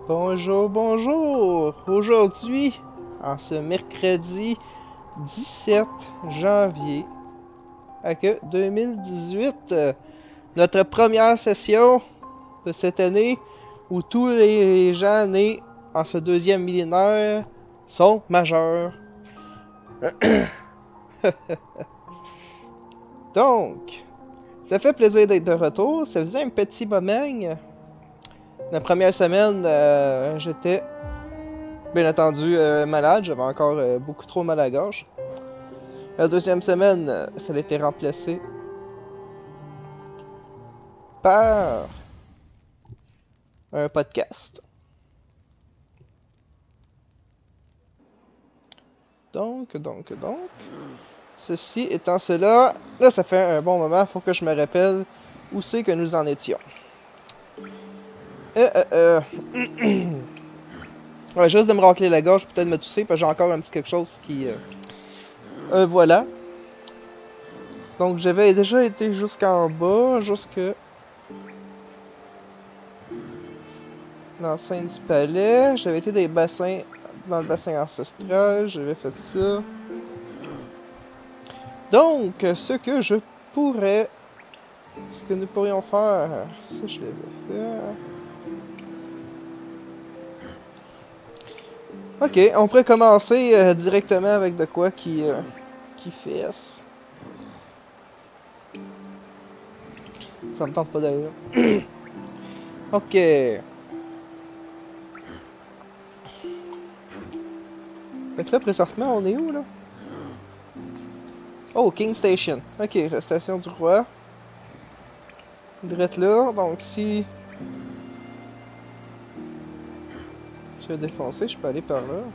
Bonjour, bonjour! Aujourd'hui, en ce mercredi 17 janvier 2018, notre première session de cette année où tous les gens nés en ce deuxième millénaire sont majeurs. Donc, ça fait plaisir d'être de retour. Ça faisait un petit moment. La première semaine, j'étais bien entendu malade. J'avais encore beaucoup trop mal à la gorge. La deuxième semaine, ça a été remplacé par un podcast. Donc, ceci étant cela, là ça fait un bon moment, faut que je me rappelle où c'est que nous en étions. Ouais, juste de me racler la gorge, peut-être me tousser, parce que j'ai encore un petit quelque chose qui... voilà. Donc j'avais déjà été jusqu'en bas, jusque... dans le sein du palais. J'avais été dans le bassin ancestral, j'avais fait ça. Donc, ce que nous pourrions faire, ça je l'avais fait. Ok, on pourrait commencer directement avec de quoi qui fesse. Ça me tente pas d'aller là. Ok. Donc là, présentement, on est où, là? Oh, King Station. Ok, la station du roi. Direct là, donc si... je vais défoncer, je peux aller par là.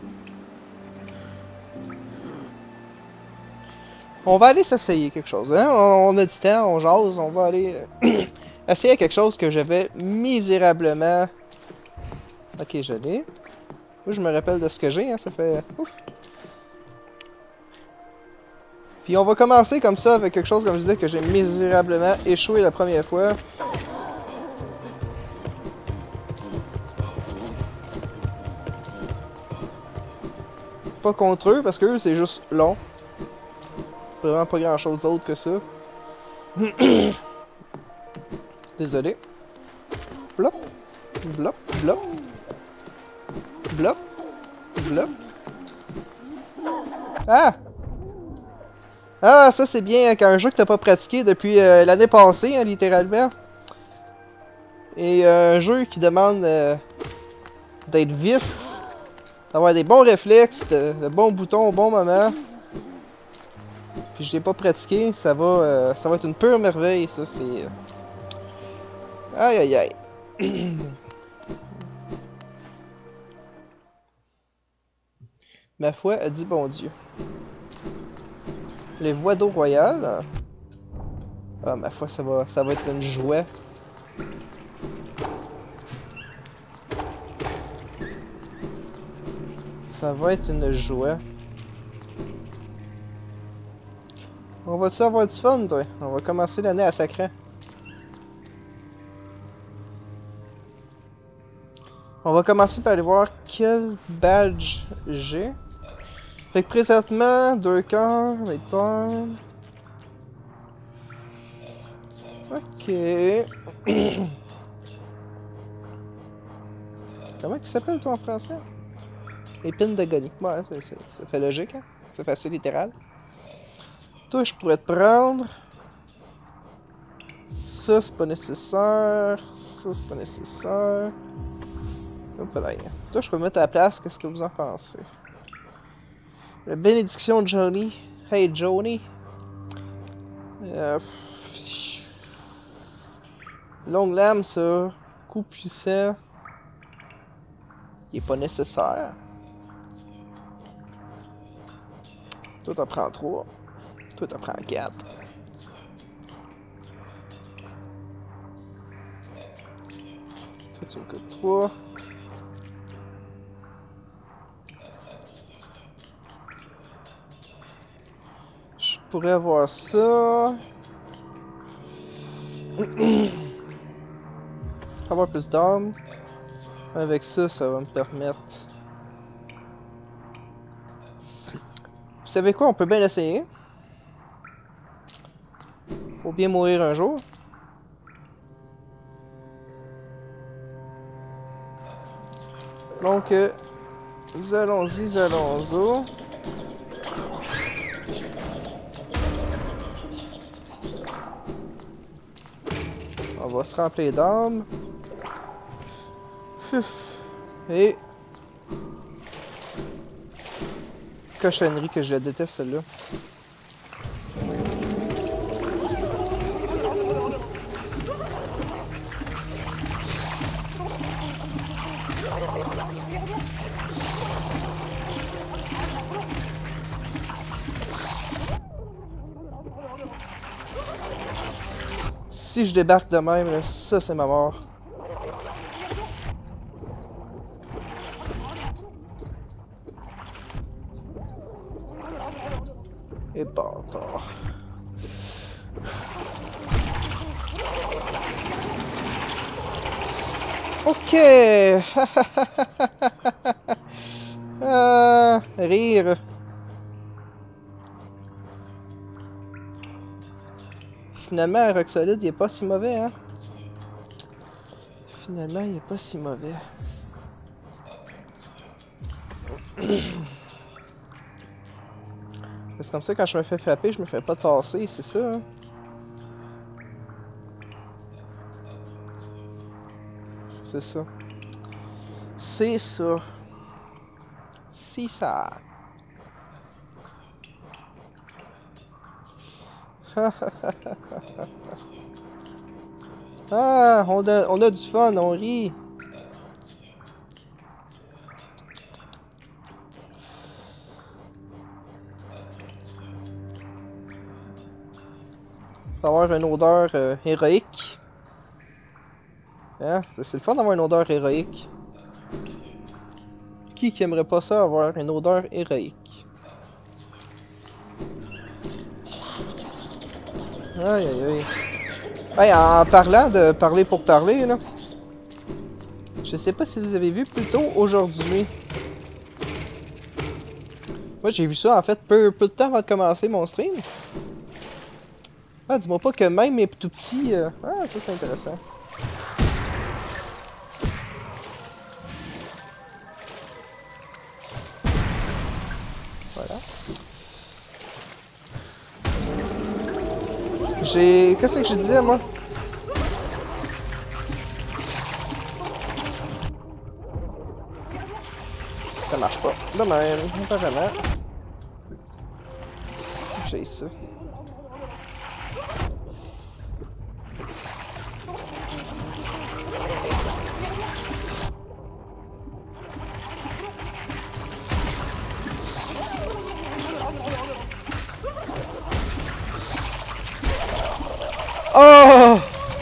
On va aller s'essayer quelque chose, hein? On a du temps, on jase, on va aller... essayer quelque chose que j'avais misérablement... Ok, je l'ai. Moi, je me rappelle de ce que j'ai, hein, ça fait... Ouf. Puis on va commencer comme ça avec quelque chose, comme je disais, que j'ai misérablement échoué la première fois. Pas contre eux, parce que eux, c'est juste long. Vraiment pas grand chose d'autre que ça. Désolé. Blop. Blop. Blop. Blop. Blop. Ah! Ah, ça c'est bien avec un jeu que t'as pas pratiqué depuis l'année passée, hein, littéralement. Et un jeu qui demande d'être vif, d'avoir des bons réflexes, de bons boutons au bon moment. Puis je l'ai pas pratiqué, ça va être une pure merveille, ça c'est... Aïe aïe aïe. Ma foi a dit bon Dieu. Les voies d'eau royale. Ah, ma foi, ça va être une joie. Ça va être une joie. On va-tu avoir du fun, toi? On va commencer l'année à sacrant. On va commencer par aller voir quel badge j'ai. Fait que présentement, 2 cœurs, mettons. Ok. Comment il s'appelle toi en français? Épine d'agonie. Ouais, ça fait logique, hein? C'est facile, littéral. Toi, je pourrais te prendre. Ça, c'est pas nécessaire. Ça, c'est pas nécessaire. Hop là. Toi, je peux mettre à la place. Qu'est-ce que vous en pensez? La bénédiction de Johnny. Hey, Johnny. Longue lame, ça. Coup puissant. Il est pas nécessaire. Toi, t'en prends 3. Toi, t'en prends 4. Toi, tu me coûtes 3. Je pourrais avoir ça. Avoir plus d'armes. Avec ça, ça va me permettre... Vous savez quoi, on peut bien l'essayer. Faut bien mourir un jour. Donc, allons-y, allons-y. On va se remplir d'âme. Et... cochonnerie que je la déteste, celle-là. Si je débarque de même, là, ça c'est ma mort. Et bâtard. Ok. Rire. Finalement, Roxolide, il est pas si mauvais, hein. Finalement, il est pas si mauvais. C'est comme ça, quand je me fais frapper, je me fais pas tasser, c'est ça, hein? C'est ça. C'est ça. C'est ça. Ah, on a du fun, on rit. Ça va avoir une odeur héroïque. Hein? C'est le fun d'avoir une odeur héroïque. Qui aimerait pas ça, avoir une odeur héroïque? Aïe aïe aïe. Hey, en parlant de parler pour parler, là. Je sais pas si vous avez vu plus tôt aujourd'hui. Moi j'ai vu ça en fait peu de temps avant de commencer mon stream. Ah, dis-moi pas que même mes tout petits... Ah, ça c'est intéressant. Voilà. Qu'est-ce que je disais, moi? Ça marche pas. De même, apparemment. Faut que j'aille ça. Oh!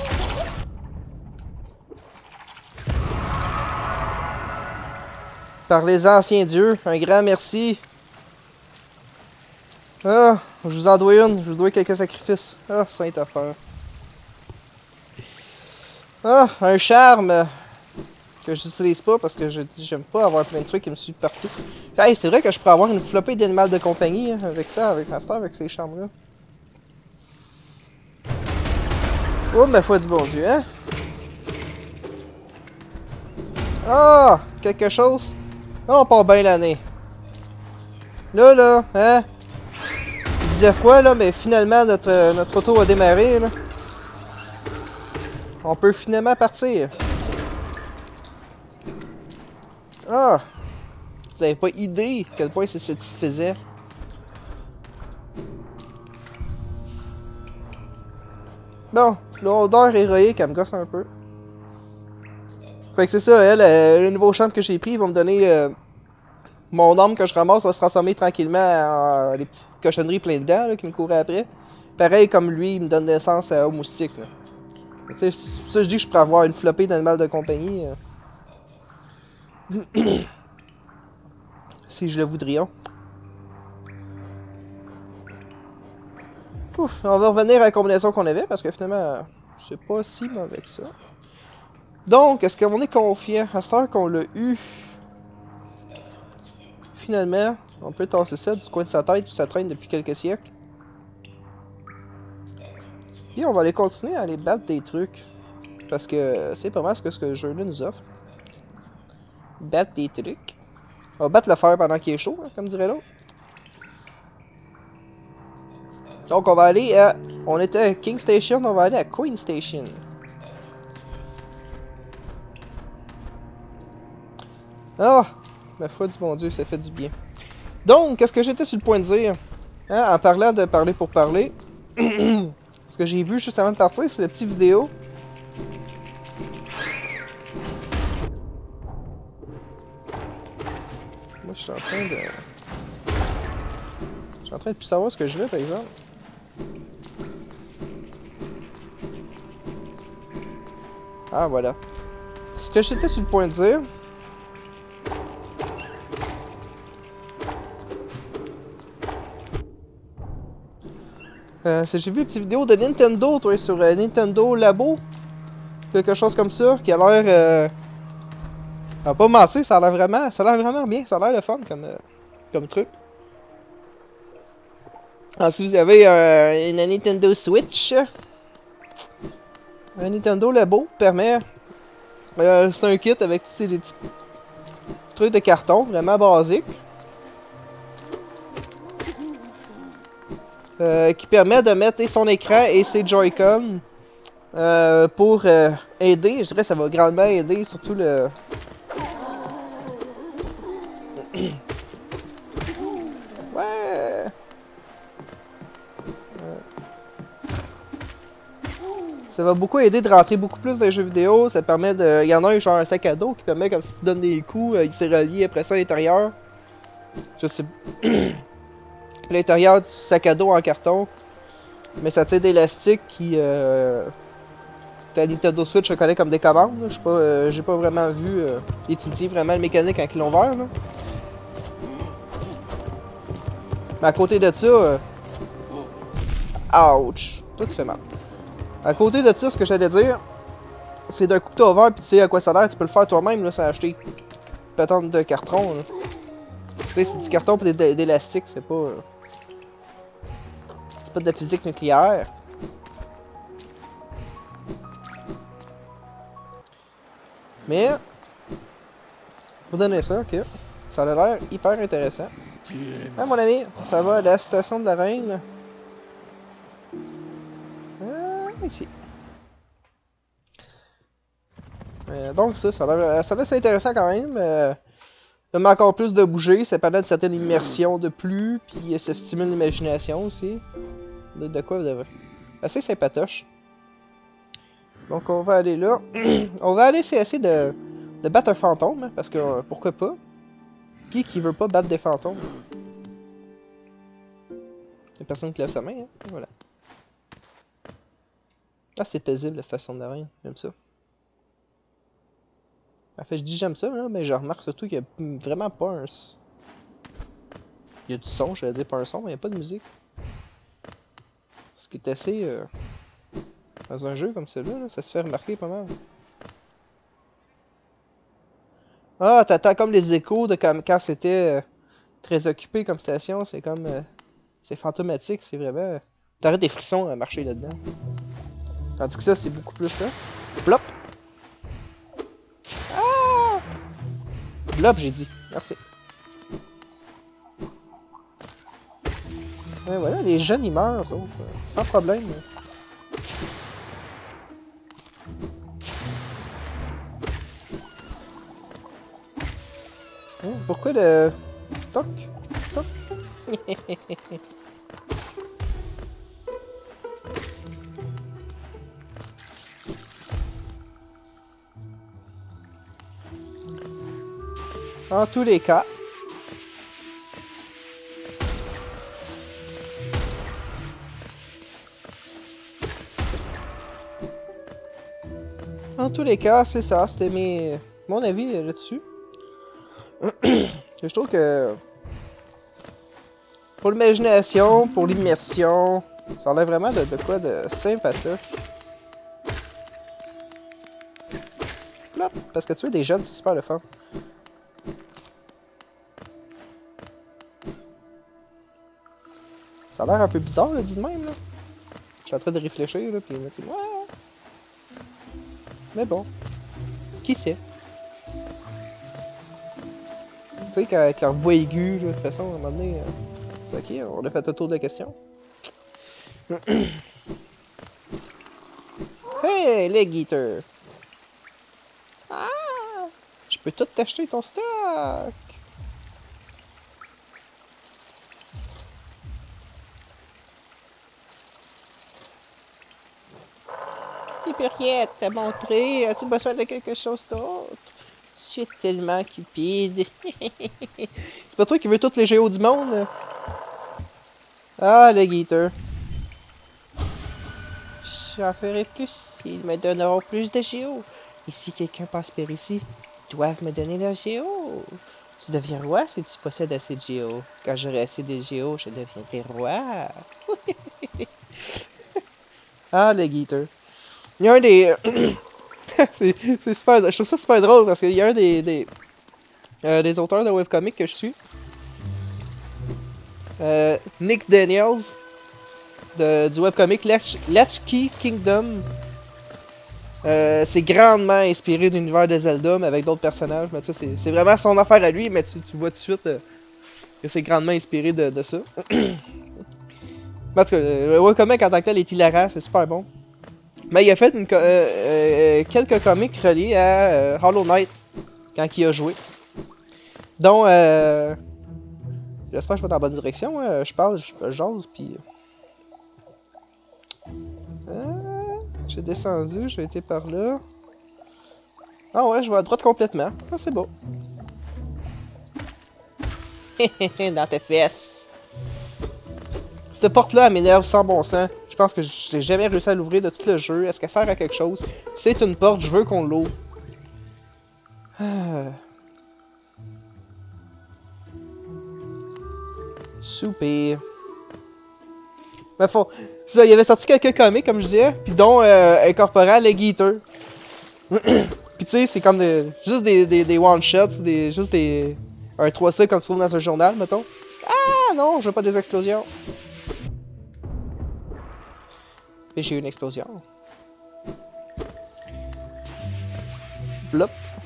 Par les anciens dieux, un grand merci. Ah, je vous en dois une, je vous dois quelques sacrifices. Ah, sainte affaire. Ah, un charme que j'utilise pas parce que j'aime pas avoir plein de trucs qui me suivent partout. Hey, c'est vrai que je pourrais avoir une flopée d'animal de compagnie hein, avec ça, avec Master, avec ces charmes-là. Oh, ma foi du bon Dieu, hein? Ah! Quelque chose? Là, on part bien l'année. Là, hein? Il disait froid, là, mais finalement, notre auto a démarré, là. On peut finalement partir. Ah! Vous avez pas idée à quel point c'est satisfaisant. Bon, l'odeur héroïque, elle me gosse un peu. Fait que c'est ça, le nouveau champ que j'ai pris, il va me donner... mon âme que je ramasse va se transformer tranquillement en les petites cochonneries pleines de dents là, qui me couraient après. Pareil comme lui, il me donne naissance au moustique. Tu sais, c'est pour ça que je dis que je pourrais avoir une flopée d'animal de compagnie. Si je le voudrais. Ouf, on va revenir à la combinaison qu'on avait parce que finalement, c'est pas si mauvais que ça. Donc, est-ce qu'on est confiant? À cette heure qu'on l'a eu, finalement, on peut tasser ça du coin de sa tête où ça traîne depuis quelques siècles. Puis on va aller continuer à aller battre des trucs. Parce que c'est pas mal ce que le jeu-là nous offre. Battre des trucs. On va battre le fer pendant qu'il est chaud, hein, comme dirait l'autre. Donc on va aller à... On était à King Station, on va aller à Queen Station. Ah! La foi du bon Dieu, ça fait du bien. Donc, qu'est-ce que j'étais sur le point de dire? Hein, en parlant de parler pour parler. Ce que j'ai vu juste avant de partir, c'est la petite vidéo. Moi, je suis en train de... Je suis en train de plus savoir ce que je veux, par exemple. Ah, voilà. Ce que j'étais sur le point de dire... j'ai vu une petite vidéo de Nintendo, toi, sur Nintendo Labo. Quelque chose comme ça, qui a l'air... On va pas mentir, ça a l'air vraiment bien. Ça a l'air le fun comme truc. Alors, si vous avez une Nintendo Switch, un Nintendo Labo permet... c'est un kit avec tous les petits trucs de carton, vraiment basiques. Qui permet de mettre son écran et ses Joy-Con pour aider. Je dirais que ça va grandement aider, surtout le... Ouais. Ça va beaucoup aider de rentrer beaucoup plus dans les jeux vidéo. Ça permet de... Il y en a un genre un sac à dos qui permet, comme si tu donnes des coups, il s'est relié après ça à l'intérieur. Je sais... L'intérieur du sac à dos en carton. Mais ça tient d'élastique qui... Ta Nintendo Switch je connais comme des commandes. Je sais pas, j'ai pas vraiment vu étudier vraiment le mécanique quand ils l'ont ouvert. Là. Mais à côté de ça... Ouch! Toi tu fais mal. À côté de ça, ce que j'allais dire, c'est d'un coup que t'as ouvert pis tu sais à quoi ça a l'air, tu peux le faire toi-même là, sans acheter une patente de carton. Tu sais, c'est du carton pis d'élastique, c'est pas... c'est pas de la physique nucléaire. Mais... Pour donner ça, ok. Ça a l'air hyper intéressant. Ah mon ami, ça va à la station de la reine. Ici. Donc ça a l'air assez intéressant quand même. Ça met encore plus de bouger, ça permet une certaine immersion de plus, puis ça stimule l'imagination aussi. De quoi vous avez? Assez sympatoche. Donc on va aller là. On va aller essayer de battre un fantôme, hein, parce que pourquoi pas? Qui veut pas battre des fantômes? Y'a personne qui lève sa main, hein? Voilà. Ah, c'est paisible la station de la reine, j'aime ça. En fait, je dis j'aime ça, là, mais je remarque surtout qu'il y a vraiment pas un... Il y a du son, j'allais dire pas un son, mais il n'y a pas de musique. Ce qui est assez... Dans un jeu comme celui-là, là, ça se fait remarquer pas mal. Ah, t'attends comme les échos de quand c'était très occupé comme station, c'est comme... c'est fantomatique, c'est vraiment... T'arrêtes des frissons à marcher là-dedans. Tandis que ça, c'est beaucoup plus ça. Plop! Ah! Plop, j'ai dit. Merci. Ouais, voilà, les jeunes, ils meurent, sans problème. Pourquoi le... Toc? Toc? En tous les cas... En tous les cas, c'est ça, c'était mon avis là-dessus. Je trouve que... Pour l'imagination, pour l'immersion, ça a l'air vraiment de quoi de sympathique. plate, parce que tuer des jeunes, c'est super le fun. Ça a l'air un peu bizarre, là, dit de même, là. Je suis en train de réfléchir, là, pis il me dit, ouais. Mais bon. Qui sait? Tu sais, qu'avec leur voix aiguë, là, de toute façon, à un moment donné, c'est ok, on a fait un tour de la question. Hey, Leg Eater! Ah! Je peux tout t'acheter ton stock! Hyperiette, t'as montré, as-tu besoin de quelque chose d'autre? Je suis tellement cupide. C'est pas toi qui veux tous les géos du monde? Ah, Leg Eater. J'en ferai plus, ils me donneront plus de géos. Et si quelqu'un passe par ici, ils doivent me donner leur géo. Tu deviens roi si tu possèdes assez de géos. Quand j'aurai assez de géos, je deviendrai roi. Ah, Leg Eater. Il y a un des... c'est super... Je trouve ça super drôle parce qu'il y a un des auteurs de webcomics que je suis. Nick Daniels. Du webcomic Latchkey Kingdom. C'est grandement inspiré de l'univers de Zelda, mais avec d'autres personnages. Mais ça, c'est vraiment son affaire à lui, mais tu vois tout de suite que c'est grandement inspiré de ça. En tout cas, le webcomic en tant que tel est hilarant, c'est super bon. Mais il a fait quelques comics reliés à Hollow Knight quand il a joué. Dont, j'espère que je vais dans la bonne direction. Je parle, je jase, puis... j'ai descendu, j'ai été par là. Ah ouais, je vais à droite complètement. Ah, c'est beau. Dans tes fesses. Cette porte-là, elle m'énerve sans bon sens. Je pense que je n'ai jamais réussi à l'ouvrir de tout le jeu. Est-ce qu'elle sert à quelque chose? C'est une porte, je veux qu'on l'ouvre. Super. Mais faut... Ça, il avait sorti quelques comics, comme je disais, puis dont incorporant Leg Eater. Puis tu sais, c'est comme juste des one-shots, juste des... Un 3 slips comme tu trouves dans un journal, mettons. Ah non, je veux pas des explosions. Et j'ai eu une explosion. Blop.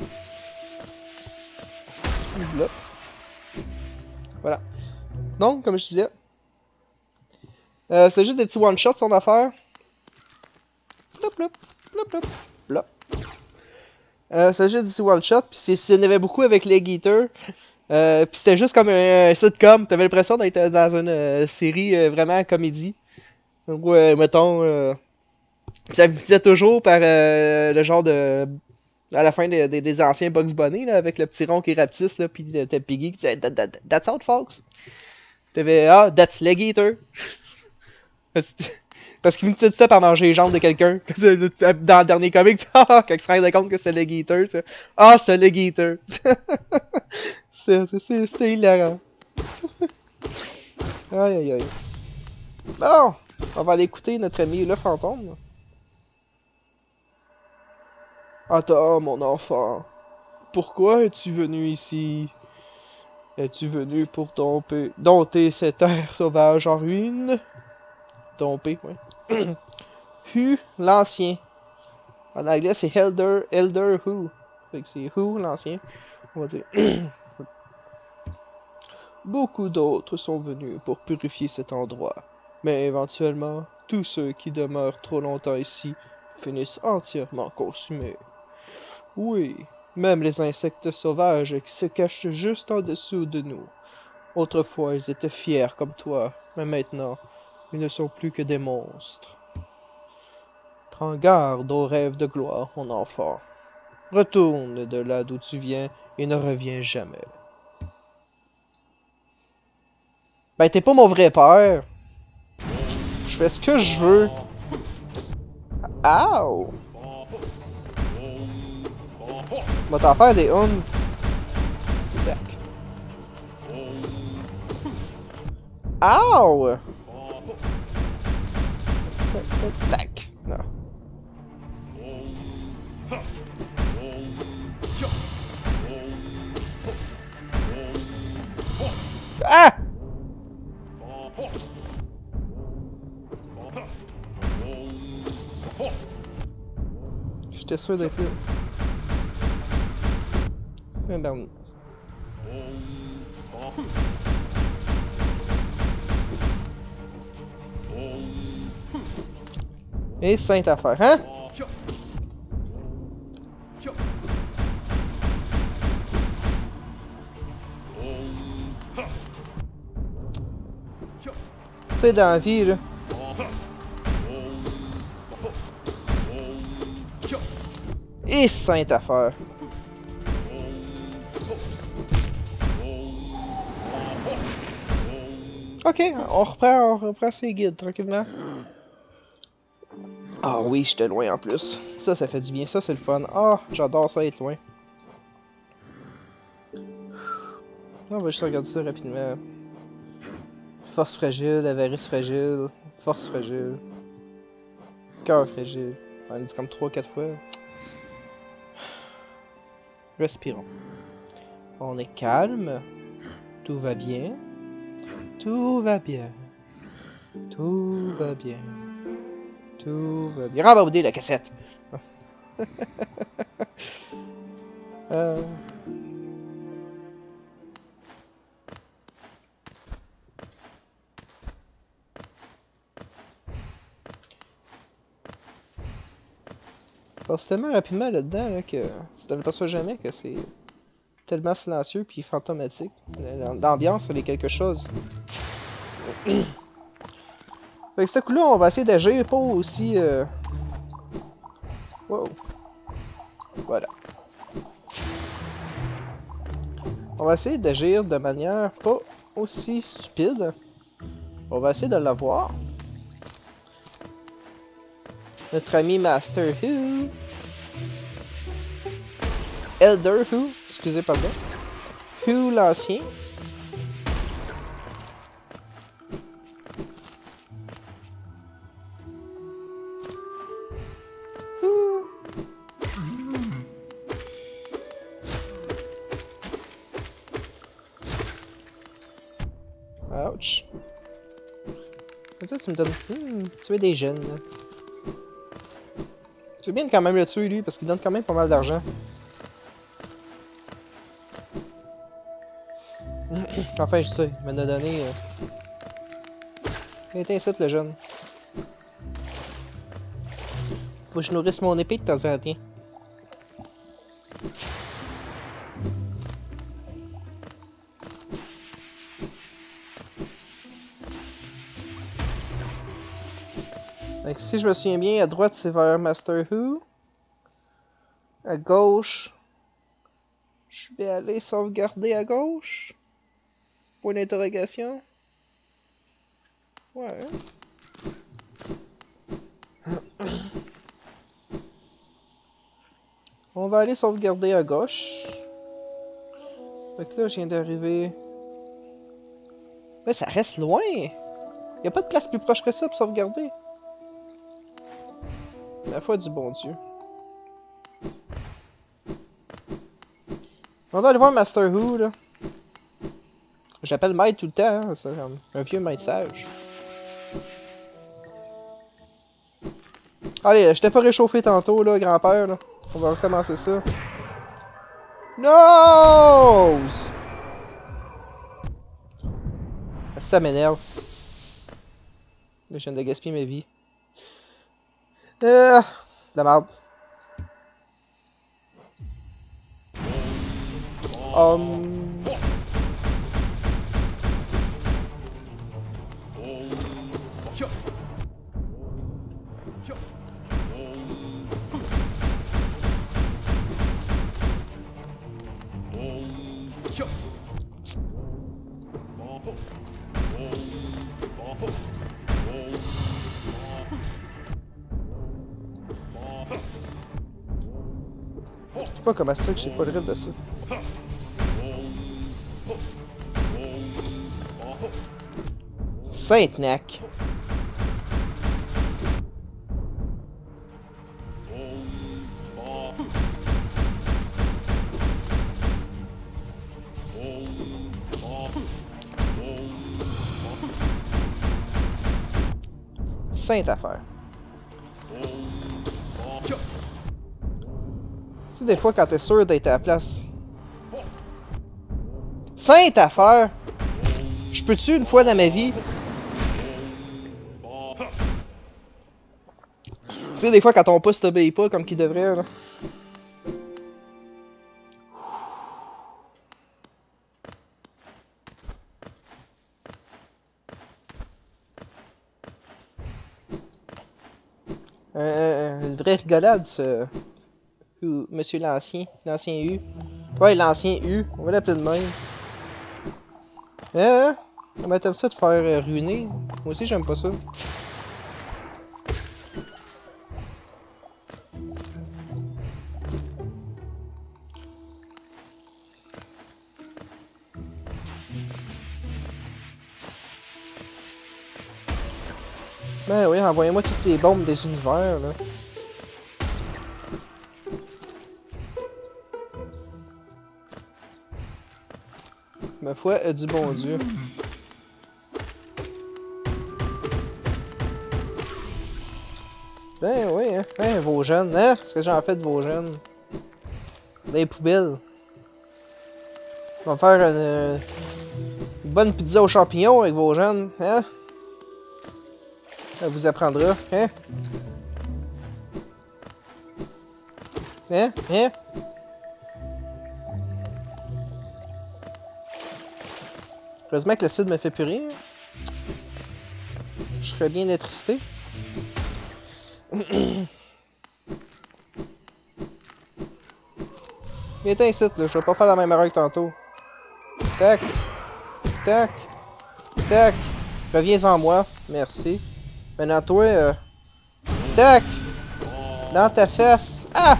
Blop. Voilà. Donc, comme je disais, c'était juste des petits one-shots son affaire. Blop, blop, blop, blop, blop. C'était juste des petits one-shots, puis il y en avait beaucoup avec Leg Eater. Puis c'était juste comme un sitcom, t'avais l'impression d'être dans une série vraiment comédie. Donc, mettons, ça me disait toujours par le genre de... À la fin des anciens Bugs Bunny, là, avec le petit rond qui rapetisse, là, pis t'as Piggy qui disait That's all, folks. T'avais That's Leg Eater. Parce qu'il me disait tout ça par manger les jambes de quelqu'un. Dans le dernier comic, quand il se rendait compte que c'était Leg Eater, c'est c'est Leg Eater. C'était hilarant. Aïe aïe aïe. Bon, on va aller écouter notre ami le fantôme. Attends, mon enfant. Pourquoi es-tu venu ici? Es-tu venu pour dompter cette terre sauvage en ruine? Domper, ouais. Hu, l'ancien. En anglais, c'est Elder Hu. Fait que c'est Hu, l'ancien. On va dire. Beaucoup d'autres sont venus pour purifier cet endroit. Mais éventuellement, tous ceux qui demeurent trop longtemps ici finissent entièrement consumés. Oui, même les insectes sauvages qui se cachent juste en dessous de nous. Autrefois, ils étaient fiers comme toi, mais maintenant, ils ne sont plus que des monstres. Prends garde aux rêves de gloire, mon enfant. Retourne de là d'où tu viens et ne reviens jamais. Ben, t'es pas mon vrai père. Je fais ce que je veux. Ow! Va t'en faire des hums. Ow! Tac. Non. Ah! J'étais sûr d'être là. Eh ben... Et sainte affaire, hein? C'est dans la vie, là. Et sainte affaire. Ok, on reprend ses guides tranquillement. Ah oui, j'étais loin en plus. Ça fait du bien, ça c'est le fun. Ah, j'adore ça être loin. On va juste regarder ça rapidement. Force fragile, avarice fragile, force fragile, cœur fragile. On dit comme 3-4 fois. Respirons. On est calme. Tout va bien. Tout va bien. Tout va bien. Tout va bien. Rembauder la cassette! Passe tellement rapidement là-dedans là, que tu ne t'aperçois jamais que c'est tellement silencieux puis fantomatique. L'ambiance, elle est quelque chose. Avec ce coup-là, on va essayer d'agir pas aussi... Wow. Voilà. On va essayer d'agir de manière pas aussi stupide. On va essayer de l'avoir. Notre ami Master Who. Elder Who. Excusez, pardon. Who l'ancien. Ouch. Et toi, tu me donnes... tu veux des jeunes, là. C'est bien de quand même le tuer, lui, parce qu'il donne quand même pas mal d'argent. Enfin, je sais, il m'en a donné... Il était incite, le jeune. Faut que je nourrisse mon épée de temps en temps. Donc, si je me souviens bien, à droite c'est vers Master Who. À gauche, je vais aller sauvegarder à gauche. Point d'interrogation. Ouais. On va aller sauvegarder à gauche. Donc là, je viens d'arriver. Mais ça reste loin. Y a pas de place plus proche que ça pour sauvegarder. La foi du bon Dieu. On va aller voir Master Who, là. J'appelle maître tout le temps, hein. C'est un vieux maître sage. Allez, je t'ai pas réchauffé tantôt, là, grand-père, là. On va recommencer ça. No! Ça m'énerve. Je viens de gaspiller ma vie. De la merde. Je sais pas comment c'est que j'ai pas le rythme de ça. Sainte-Nac. Sainte affaire. Tu sais, des fois, quand t'es sûr d'être à la place. Sainte affaire! Je peux-tu une fois dans ma vie? Tu sais, des fois, quand ton pouce t'obéit pas comme qu'il devrait, là. Une vraie rigolade, ce. Monsieur l'ancien. L'ancien U. Ouais, l'ancien U. On va l'appeler de même. Hein? On va t'aimer ça de faire ruiner. Moi aussi, j'aime pas ça. Ben oui, envoyez-moi toutes les bombes des univers, là. Ma foi, du bon Dieu. Ben oui, hein. Hein, vos jeunes, hein? Qu'est-ce que j'en fais de vos jeunes? Des poubelles. On va faire une bonne pizza aux champignons avec vos jeunes, hein? Ça vous apprendra, hein? Hein? Hein? Heureusement que le site me fait plus rien. Je serais bien attristé. Viens ici, là. Je vais pas faire la même erreur que tantôt. Tac. Tac. Tac. Reviens en moi. Merci. Maintenant, toi, tac. Dans ta fesse. Ah!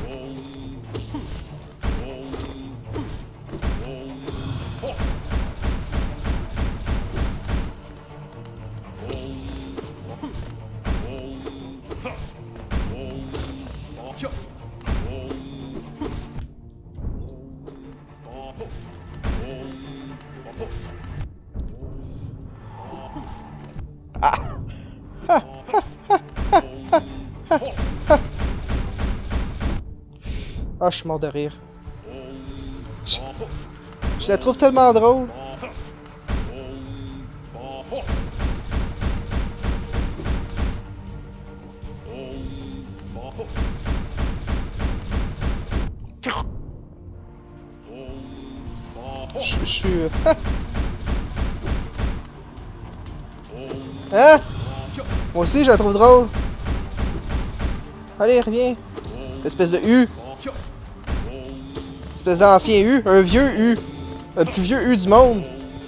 Ah, je suis mort de rire. Je la trouve tellement drôle. Je suis... Hein? Moi aussi, je la trouve drôle. Allez, reviens. Espèce de U. Espèce d'ancien U. Un vieux U. Le plus vieux U du monde.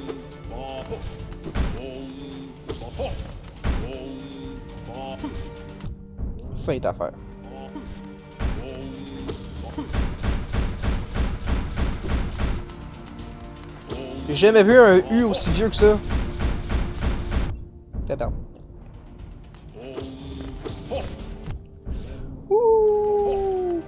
Sainte affaire. J'ai jamais vu un U aussi vieux que ça. Attends. Ouh.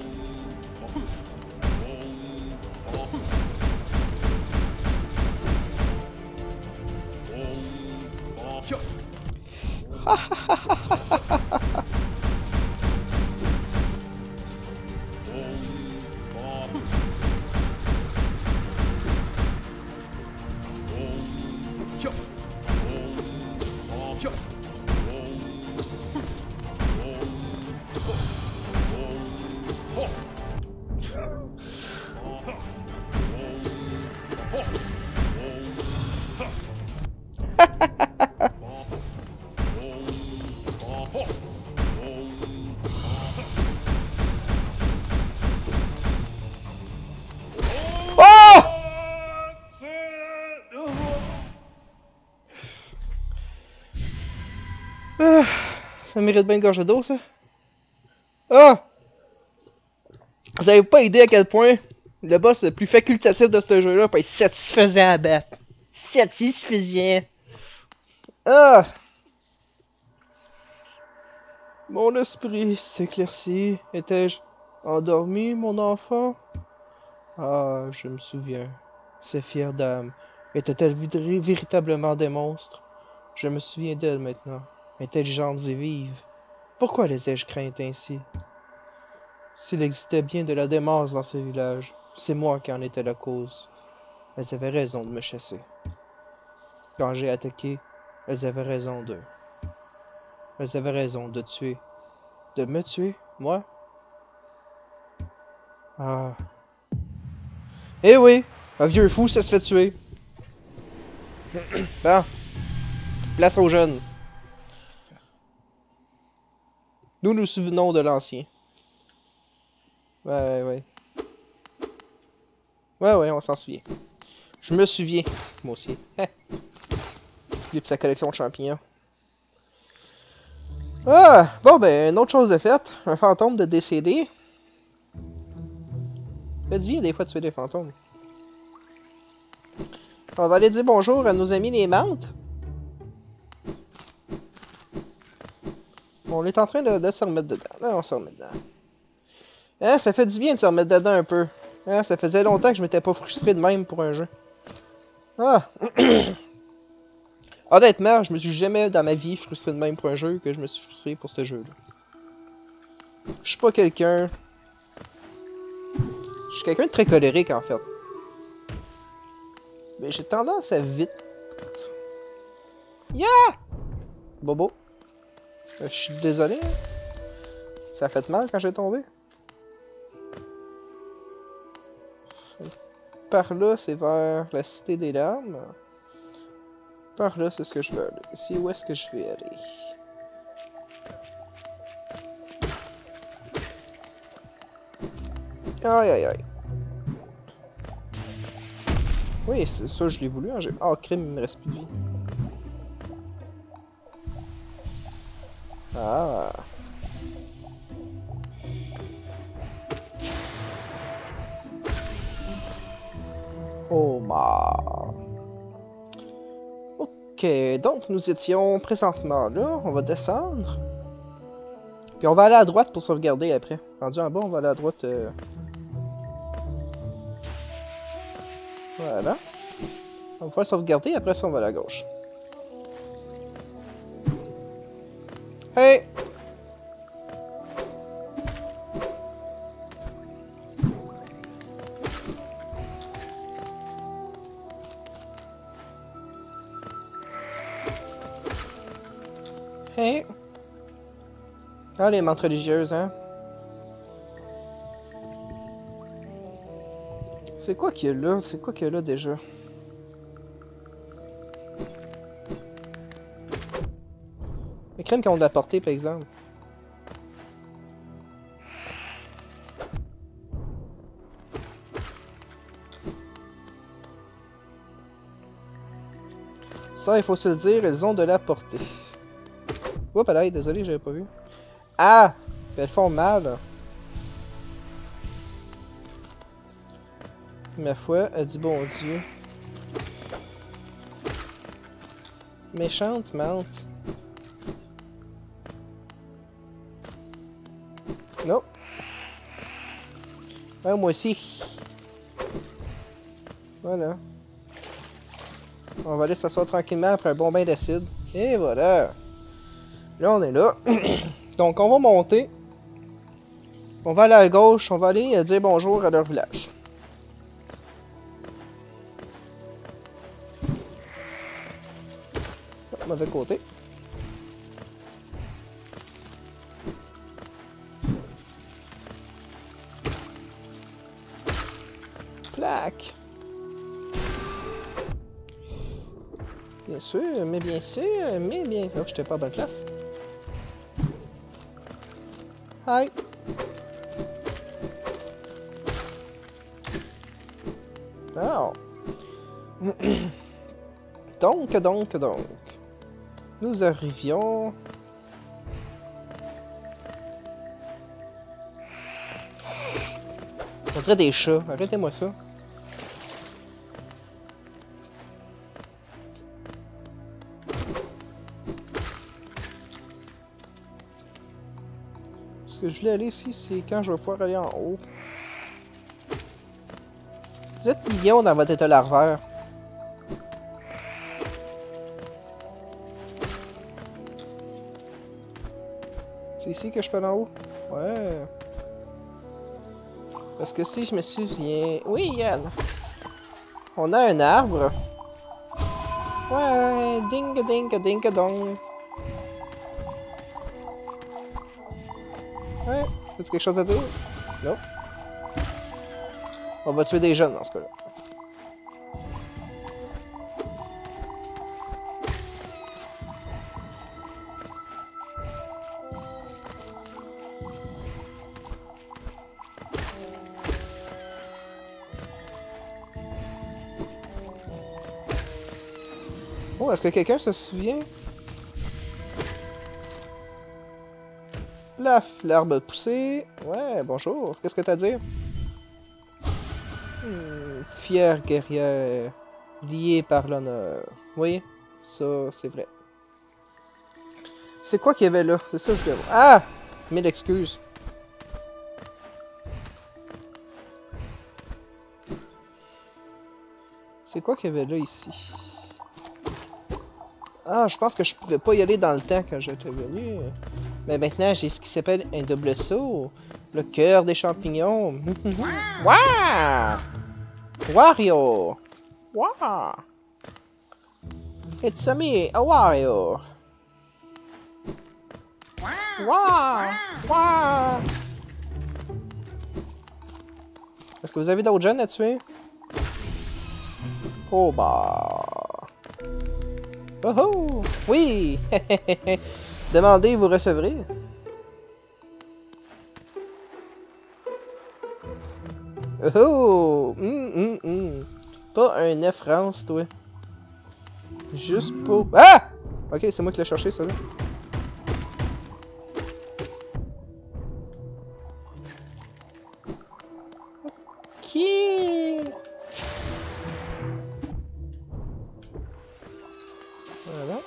Ça mérite bien une gorge d'eau, ça. Ah! Vous avez pas idée à quel point le boss le plus facultatif de ce jeu-là peut être satisfaisant à battre. Satisfaisant. Ah! Mon esprit s'éclaircit. Étais-je endormi, mon enfant? Ah, je me souviens. Ces fières dames étaient-elles véritablement des monstres? Je me souviens d'elles maintenant. intelligentes et vives. Pourquoi les ai-je craintes ainsi? S'il existait bien de la démence dans ce village, c'est moi qui en étais la cause. Elles avaient raison de me chasser. Quand j'ai attaqué, elles avaient raison de... Elles avaient raison de tuer. De me tuer, moi? Ah. Eh oui! Un vieux fou, ça se fait tuer. Bon. Place aux jeunes. Nous nous souvenons de l'ancien. Ouais. Ouais, on s'en souvient. Je me souviens, moi aussi. Depuis sa collection de champignons. Ah! Bon, ben, une autre chose de faite. Un fantôme de décédé. Fait du bien des fois de tuer des fantômes. On va aller dire bonjour à nos amis les menthes. On est en train de se remettre dedans. Là, on se remet dedans. Hein, ça fait du bien de se remettre dedans un peu. Hein, ça faisait longtemps que je m'étais pas frustré de même pour un jeu. Ah! Honnêtement, je me suis jamais dans ma vie frustré de même pour un jeu que je me suis frustré pour ce jeu-là. Je suis pas quelqu'un... Je suis quelqu'un de très colérique en fait. Mais j'ai tendance à vite... Yeah! Bobo. Je suis désolé. Hein? Ça a fait mal quand j'ai tombé. Par là, c'est vers la cité des larmes. Par là, c'est ce que je veux aller. Ici, où est-ce que je vais aller? Aïe. Oui, c'est ça, je l'ai voulu. Hein. Oh, crime, il me reste plus de vie. Ah. Oh, ma. Ok, donc nous étions présentement là. On va descendre. Puis on va aller à droite pour sauvegarder après. Rendu en bas, on va aller à droite. Voilà. On va pouvoir sauvegarder, après ça on va à la gauche. Hey! Hey! Ah, les menthes religieuses, hein? C'est quoi qu'il y a là? C'est quoi qu'il y a là déjà? Les crèmes qu'on a apportées, par exemple. Ça, il faut se le dire, elles ont de la portée. Oups, là, désolé, j'avais pas vu. Ah! Elles font mal. Ma foi, du bon Dieu. Méchante menthe. Non. Ah, moi aussi. Voilà. On va aller s'asseoir tranquillement après un bon bain d'acide. Et voilà. Là, on est là. Donc, on va monter. On va aller à gauche. On va aller dire bonjour à leur village. Oh, mauvais côté. Plaque. Bien sûr, mais bien sûr, mais bien sûr. Oh, j'étais pas à bonne place. Hi. Oh. Donc. Nous arrivions... On dirait des chats. Arrêtez-moi ça. Ce que je voulais aller ici, c'est quand je vais pouvoir aller en haut. Vous êtes mignons dans votre état larvaire. ici que je peux aller en haut? Ouais. Parce que si je me souviens... Oui, Yann! On a un arbre. Ouais, ding ding ding dong. Ouais, as-tu quelque chose à dire? Non. On va tuer des jeunes dans ce cas-là. Oh, est-ce que quelqu'un se souvient? Plaf, l'arbre a poussé. Ouais, bonjour. Qu'est-ce que t'as à dire? Fière guerrière, liée par l'honneur. Oui, ça, c'est vrai. C'est quoi qu'il y avait là? C'est ça que je voulais voir. Ah! Mille excuses. C'est quoi qu'il y avait là ici? Ah, je pense que je pouvais pas y aller dans le temps quand j'étais venu. Mais maintenant, j'ai ce qui s'appelle un double saut. Le cœur des champignons. Waouh! Wario! Wow! It's me, a Wario! Wow! Wow! Est-ce que vous avez d'autres jeunes à tuer? Oh bah... Oh oh! Oui! Demandez, vous recevrez. Oh! Pas un F France, toi. Juste pour... Ah! Ok, c'est moi qui l'ai cherché, ça là. Qui? Voilà.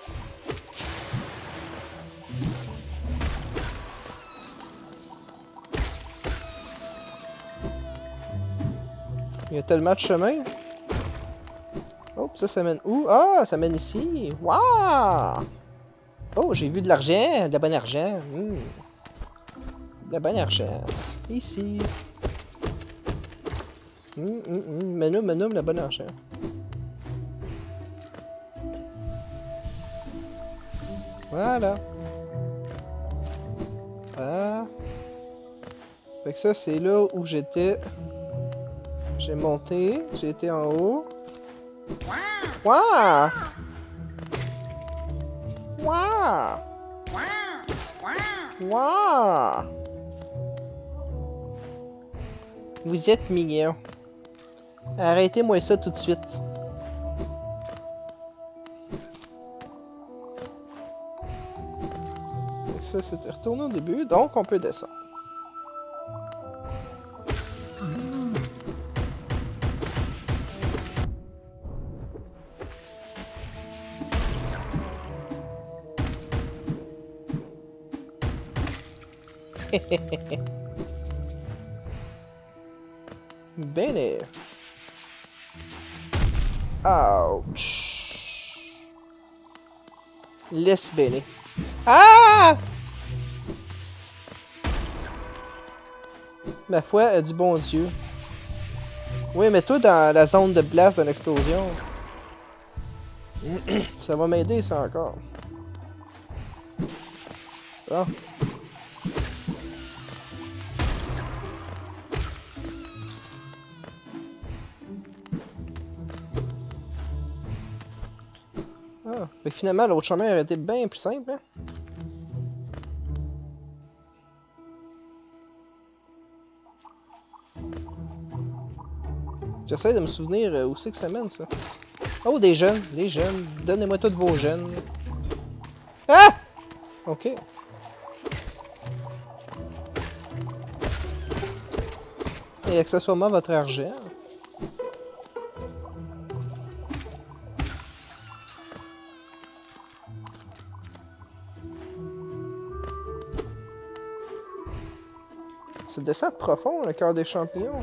Il y a tellement de chemin. Oh, ça mène où? Ah, ça mène ici. Waouh! Oh, j'ai vu de l'argent, de la bonne argent. De la bonne argent. Ici. Menoum, la bonne argent. Voilà. Ah. Fait que ça, c'est là où j'étais. J'ai monté, j'ai été en haut. Waouh! Waouh! Waouh! Vous êtes mignon. Arrêtez-moi ça tout de suite. Et ça, c'était retourné au début, donc on peut descendre. Bene. Ouch. Laisse bene. Ah! Ma foi du bon Dieu. Oui, mais toi, dans la zone de blast d'une explosion. Ça va m'aider, ça, encore. Bon. Ah, mais finalement, l'autre chemin aurait été bien plus simple, hein? J'essaie de me souvenir où c'est que ça mène, ça. Oh, des jeunes, des jeunes. Donnez-moi tous vos jeunes. Ah! Ok. Et accessoirement votre argent. C'est descend profond, le cœur des champignons.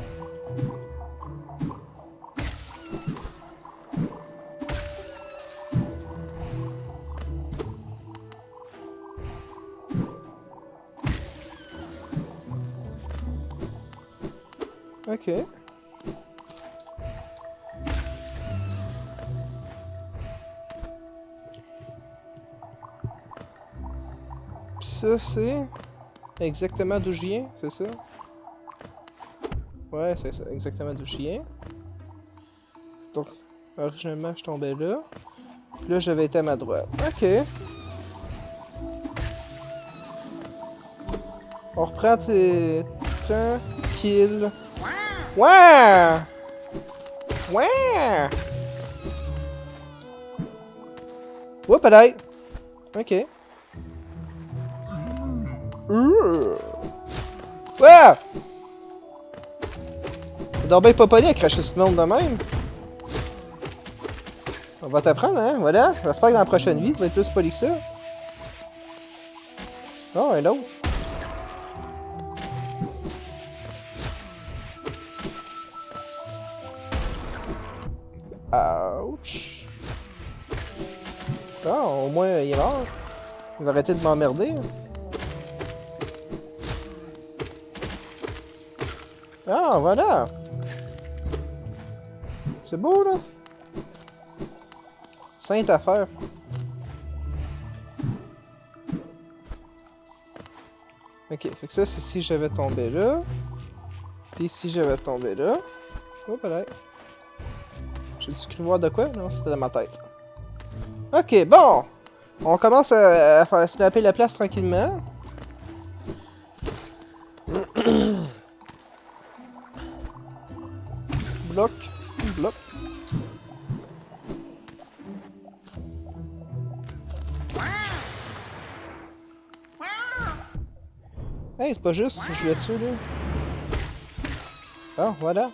Ok. Pis ça, c'est... exactement d'où je viens, c'est ça? Ouais, c'est ça, exactement d'où je viens. Donc, originalement, je tombais là. Puis là, j'avais été à ma droite. Ok. On reprend tes... tranquille. Ouais! Ouais! Oups, allez! Ok. Ouais! C'est donc bien pas poli à cracher ce monde de même. On va t'apprendre, hein? Voilà. J'espère que dans la prochaine vie, tu vas être plus poli que ça. Oh, un autre. Ouch. Ah, au moins, il est mort. Il va arrêter de m'emmerder. Ah, voilà. C'est beau, là. Sainte affaire. Ok, fait que ça, c'est si j'avais tombé là. Puis si j'avais tombé là. Oh, là. J'ai-tu cru voir de quoi? Non, c'était dans ma tête. Ok, bon! On commence à faire snapper la place tranquillement. Bloc, bloc. Hey, c'est pas juste, je vais dessus là. Ah, voilà.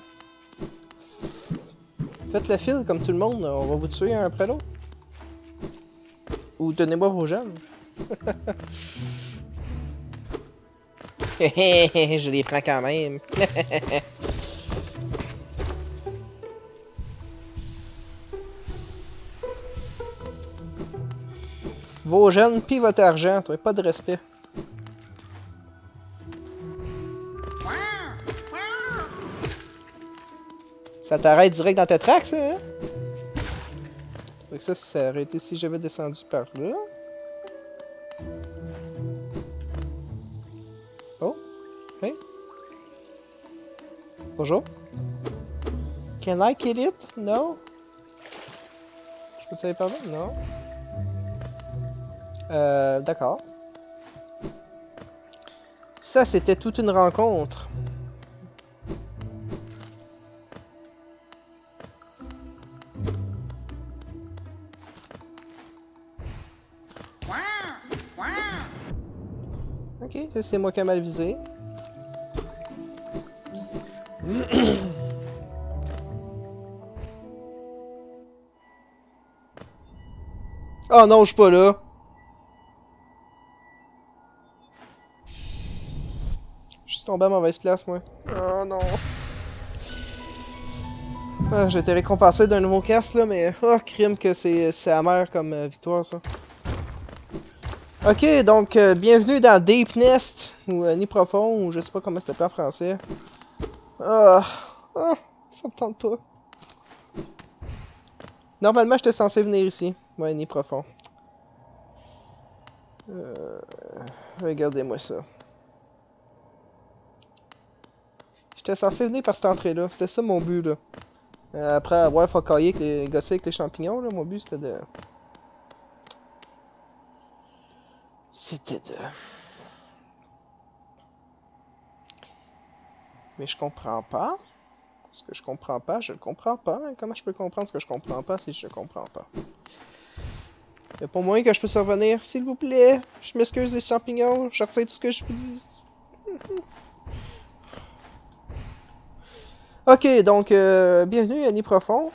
Faites le fil comme tout le monde, on va vous tuer un après l'autre. Ou donnez-moi vos jeunes. Je les prends quand même. Vos jeunes pis votre argent, t'as pas de respect. Ça t'arrête direct dans tes tracks, ça, hein? Fait que ça aurait été si j'avais descendu par là. Oh, hey. Bonjour. Can I kill it? No? Je peux te aller par là? Non. D'accord. Ça, c'était toute une rencontre. Ok, ça c'est moi qui ai mal visé. Oh non, je suis pas là. Je suis tombé à mauvaise place, moi. Oh non. Ah, j'ai été récompensé d'un nouveau casque, là, mais... Oh, crime que c'est amer comme victoire, ça. Ok, donc, bienvenue dans Deep Nest, ou Nid Profond, ou je sais pas comment c'était en français. Ah, ça me tente pas. Normalement, j'étais censé venir ici. Ouais, Nid Profond. Regardez-moi ça. J'étais censé venir par cette entrée-là. C'était ça mon but, là. Après avoir focaillé avec les gossé avec les champignons, là, mon but c'était de... Mais je comprends pas. Ce que je comprends pas, je le comprends pas. Comment je peux comprendre ce que je comprends pas si je le comprends pas? Y'a pas moyen que je puisse revenir, s'il vous plaît. Je m'excuse des champignons, je retire tout ce que je vous dis. Ok, donc, bienvenue à Nid Profond.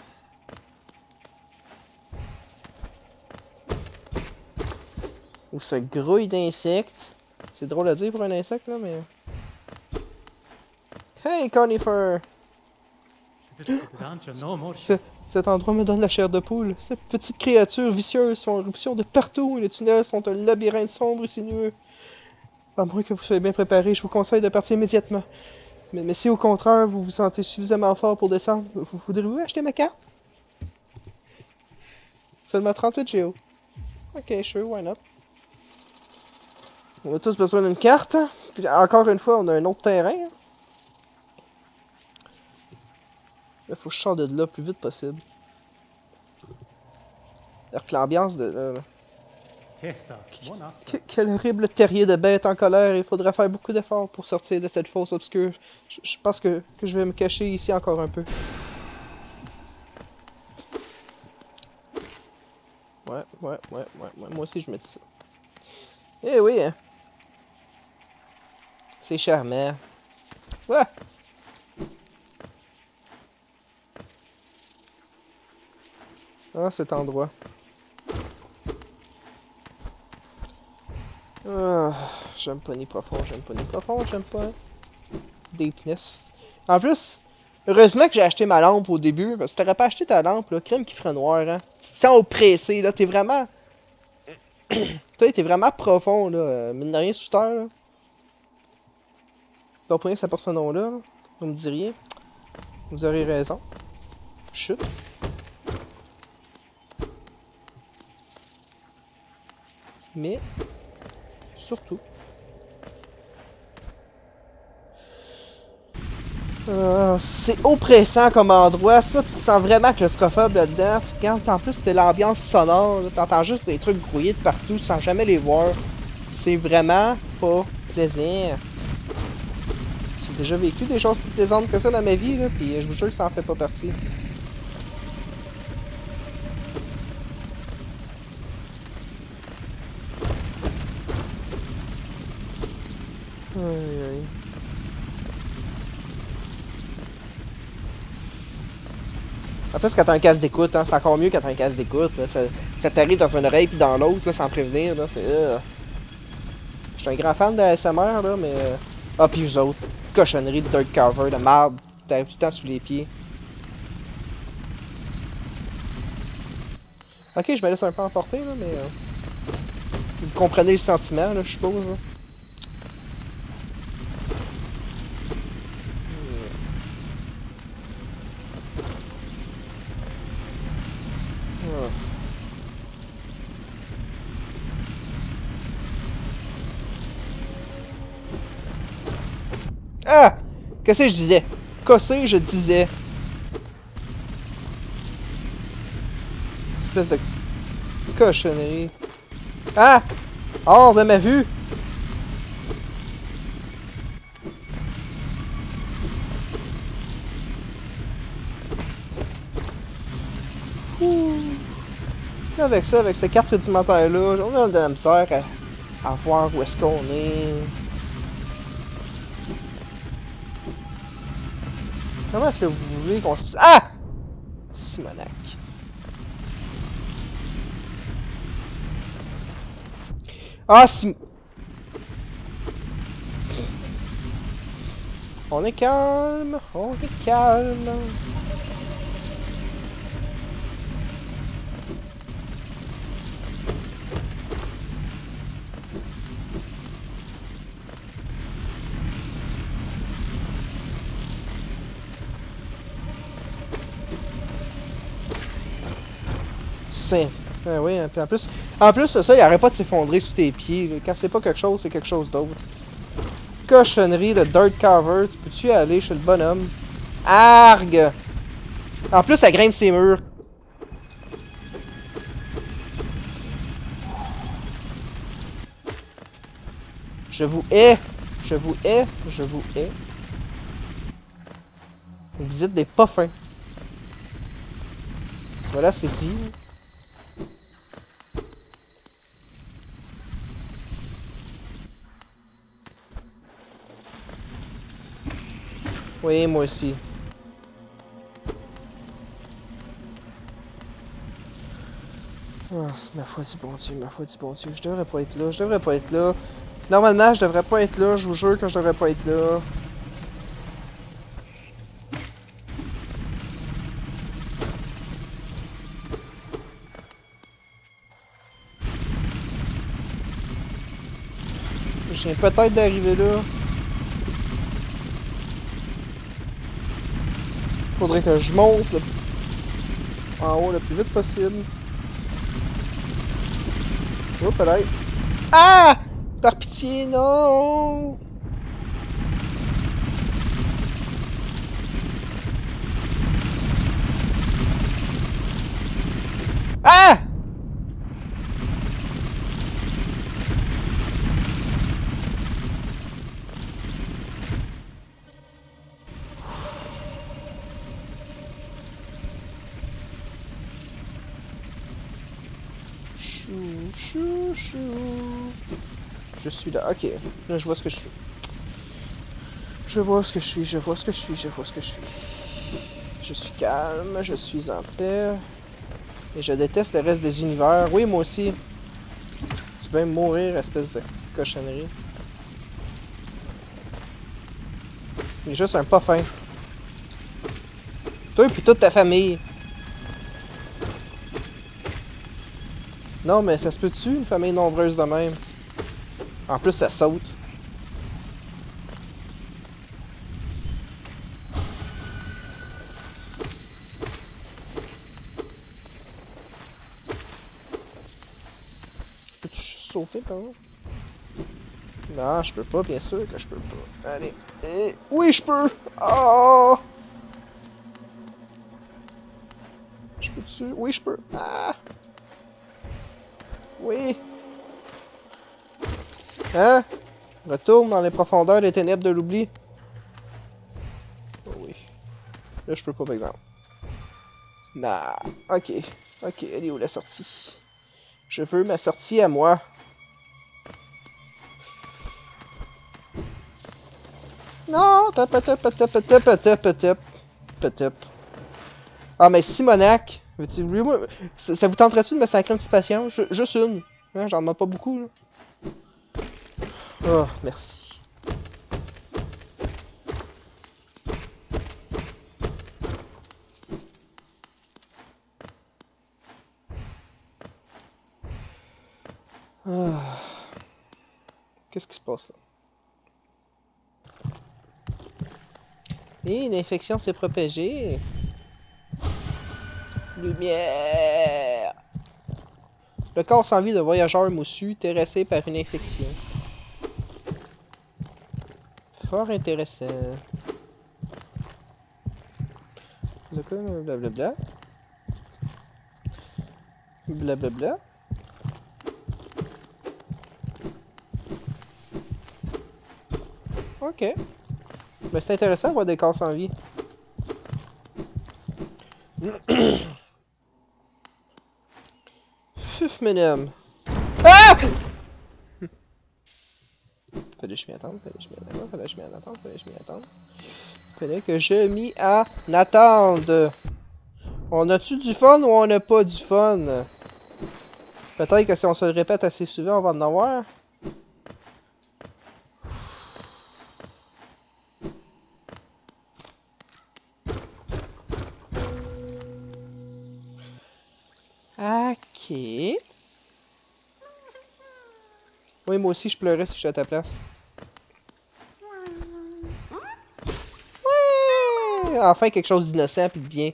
Où ça grouille d'insectes. C'est drôle à dire pour un insecte, là, mais... Hey, Cornifer! Cet endroit me donne la chair de poule. Ces petites créatures vicieuses sont en éruption de partout et les tunnels sont un labyrinthe sombre et sinueux. À moins que vous soyez bien préparé, je vous conseille de partir immédiatement. Mais si au contraire vous vous sentez suffisamment fort pour descendre, voudriez-vous acheter ma carte? Seulement 38 GO. Ok, sure, why not? On a tous besoin d'une carte. Puis encore une fois, on a un autre terrain. Il faut que je sorte de là le plus vite possible. Alors que l'ambiance de là... Quel horrible terrier de bête en colère. Il faudrait faire beaucoup d'efforts pour sortir de cette fosse obscure. Je pense que je vais me cacher ici encore un peu. Ouais. Moi aussi, je me dis ça. Eh oui, hein. C'est charmant. Ouais. Ah, cet endroit. Ah, j'aime pas ni profond, j'aime pas deepness. En plus, heureusement que j'ai acheté ma lampe au début, parce que t'aurais pas acheté ta lampe, là, crème qui ferait noir, hein. Tu te sens oppressé, là, t'es vraiment... t'es vraiment profond, là, mine de rien sous terre, là. Vous comprenez que ça porte ce nom-là, là? Vous me diriez. Vous aurez raison. Chut. Mais... surtout... c'est oppressant comme endroit, ça, tu te sens vraiment claustrophobe là-dedans, tu regardes, puis en plus c'est l'ambiance sonore, t'entends juste des trucs grouillés de partout sans jamais les voir. C'est vraiment pas plaisant. J'ai déjà vécu des choses plus plaisantes que ça dans ma vie, là, puis je vous jure que ça en fait pas partie. Aïe aïe. En plus, quand t'as un casque d'écoute, hein, c'est encore mieux quand t'as un casque d'écoute. Ça t'arrive dans une oreille puis dans l'autre, sans prévenir. Là, c'est. Je suis un grand fan de ASMR, là, mais. Ah, puis vous autres. Cochonnerie de dirt cover, de marde. T'arrives tout le temps sous les pieds. Ok, je me laisse un peu emporter, là, mais. Vous comprenez le sentiment, là, je suppose. Là. Ah! Qu'est-ce que je disais? Qu'est-ce que je disais? Espèce de cochonnerie. Ah! Hors de ma vue! Avec ça, avec ces cartes rudimentaires-là, on a de la misère à voir où est-ce qu'on est. Comment est-ce que vous voulez qu'on s... Ah! Simonac. Ah, si... On est calme, on est calme. Ah oui, puis en plus ça, il arrête pas de s'effondrer sous tes pieds. Là. Quand c'est pas quelque chose, c'est quelque chose d'autre. Cochonnerie de dirt cover, tu peux-tu aller chez le bonhomme? Argue! En plus, ça grimpe ses murs. Je vous hais! Je vous hais! Je vous hais! Vous êtes des pas fins. Voilà, c'est dit. Oui, moi aussi. Oh, c'est ma foi du bon Dieu, ma foi du bon Dieu. Je devrais pas être là, je devrais pas être là. Normalement, je devrais pas être là, je vous jure que je devrais pas être là. Je viens peut-être d'arriver là. Faudrait que je monte en haut le plus vite possible. Oh, peut-être. Ah! Par pitié, non! Ah! Chou, chou, chou. Je suis là, ok. Là, je vois ce que je suis. Je vois ce que je suis, je vois ce que je suis, je vois ce que je suis. Je suis calme, je suis en paix. Et je déteste le reste des univers. Oui, moi aussi. Tu peux même mourir, espèce de cochonnerie. Il est juste un pas fin. Toi et puis toute ta famille. Non, mais ça se peut-tu, une famille nombreuse de même? En plus, ça saute. Peux-tu juste sauter, par exemple? Non, je peux pas, bien sûr que je peux pas. Allez. Et... Oui, je peux! Oh! Je peux-tu? Oui, je peux. Ah! Oui! Hein? Retourne dans les profondeurs des ténèbres de l'oubli. Oh oui. Là, je peux pas, par exemple. Nah. Ok. Ok, elle est où la sortie? Je veux ma sortie à moi. Non! Tap, tap, tap, tap, tap, tap, tap, tap. Ah, mais Simonac! Ça vous tenterait-tu de me sacrer une petite patience? Juste une. Hein, j'en ai pas beaucoup, là. Oh, merci. Ah. Qu'est-ce qui se passe là? Et une infection s'est propagée. Lumière! Le corps sans vie de voyageur moussu terrassé par une infection. Fort intéressant. Blablabla. Blablabla. Ok. Mais c'est intéressant de voir des corps sans vie. Fuf, madame. Ah! Fallait que je m'y attende, fallait que je m'y attende, fallait que je m'y attende, fallait que je m'y attende. Fallait que je m'y attende. On a-tu du fun ou on n'a pas du fun? Peut-être que si on se le répète assez souvent, on va en avoir. Ok. Oui, moi aussi, je pleurais si j'étais à ta place. Ouais! Enfin, quelque chose d'innocent puis de bien.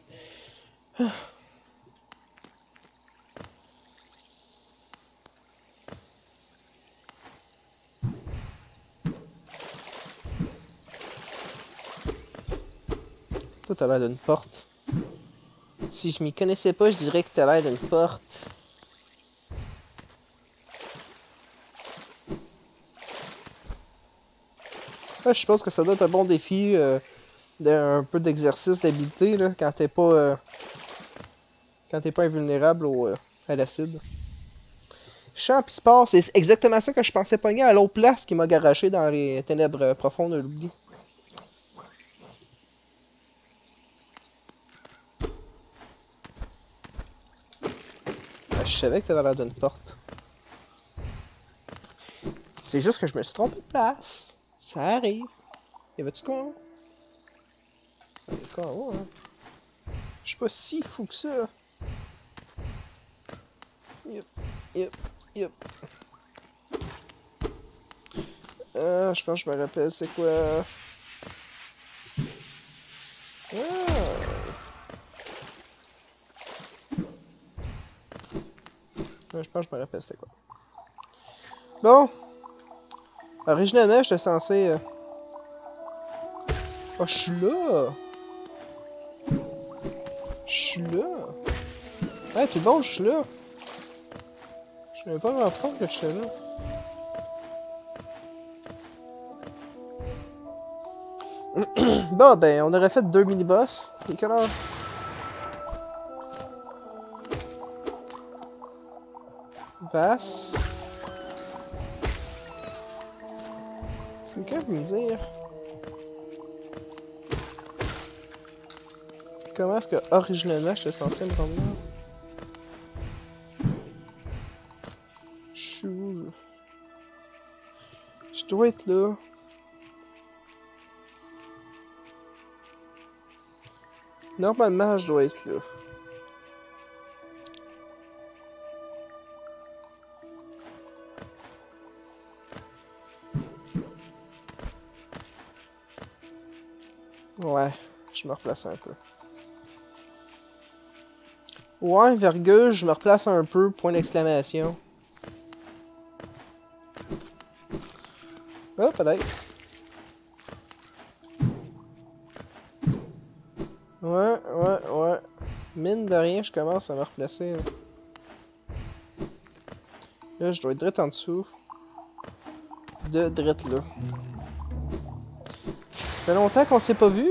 Toi, t'as l'air d'une porte. Si je m'y connaissais pas, je dirais que t'as l'air d'une porte. Ah, je suppose que ça doit être un bon défi, d'un peu d'exercice d'habileté, là, quand t'es pas invulnérable à l'acide. Champ pis sport, c'est exactement ça que je pensais pogner à l'autre place qui m'a garaché dans les ténèbres profondes de l'oubli. Je savais que t'avais l'air d'une porte. C'est juste que je me suis trompé de place. Ça arrive. Y'avait-tu quoi? Y'avait quoi en haut, hein? Je suis pas si fou que ça. Yup, yup, yup. Je pense que je me rappelle c'est quoi. Ah. Ouais, je pense que je me rappelle c'était quoi. Bon. Originalement, j'étais censé... Oh, je suis là! Je suis là! Ouais, tout bon, je suis là! Je m'avais pas rendu compte que j'étais là. Bon, ben, on aurait fait 2 mini-boss. Il est quelle heure? Vasse. C'est quelqu'un peut me dire comment est-ce que originalement j'étais censé me rendre là? Je suis où? Je dois être là. Normalement, je dois être là. Ouais, je me replace un peu. Ouais, virgule, je me replace un peu, point d'exclamation. Oh, peut-être. Ouais. Mine de rien, je commence à me replacer. Là, là je dois être direct en dessous. De direct là. Ça fait longtemps qu'on s'est pas vu.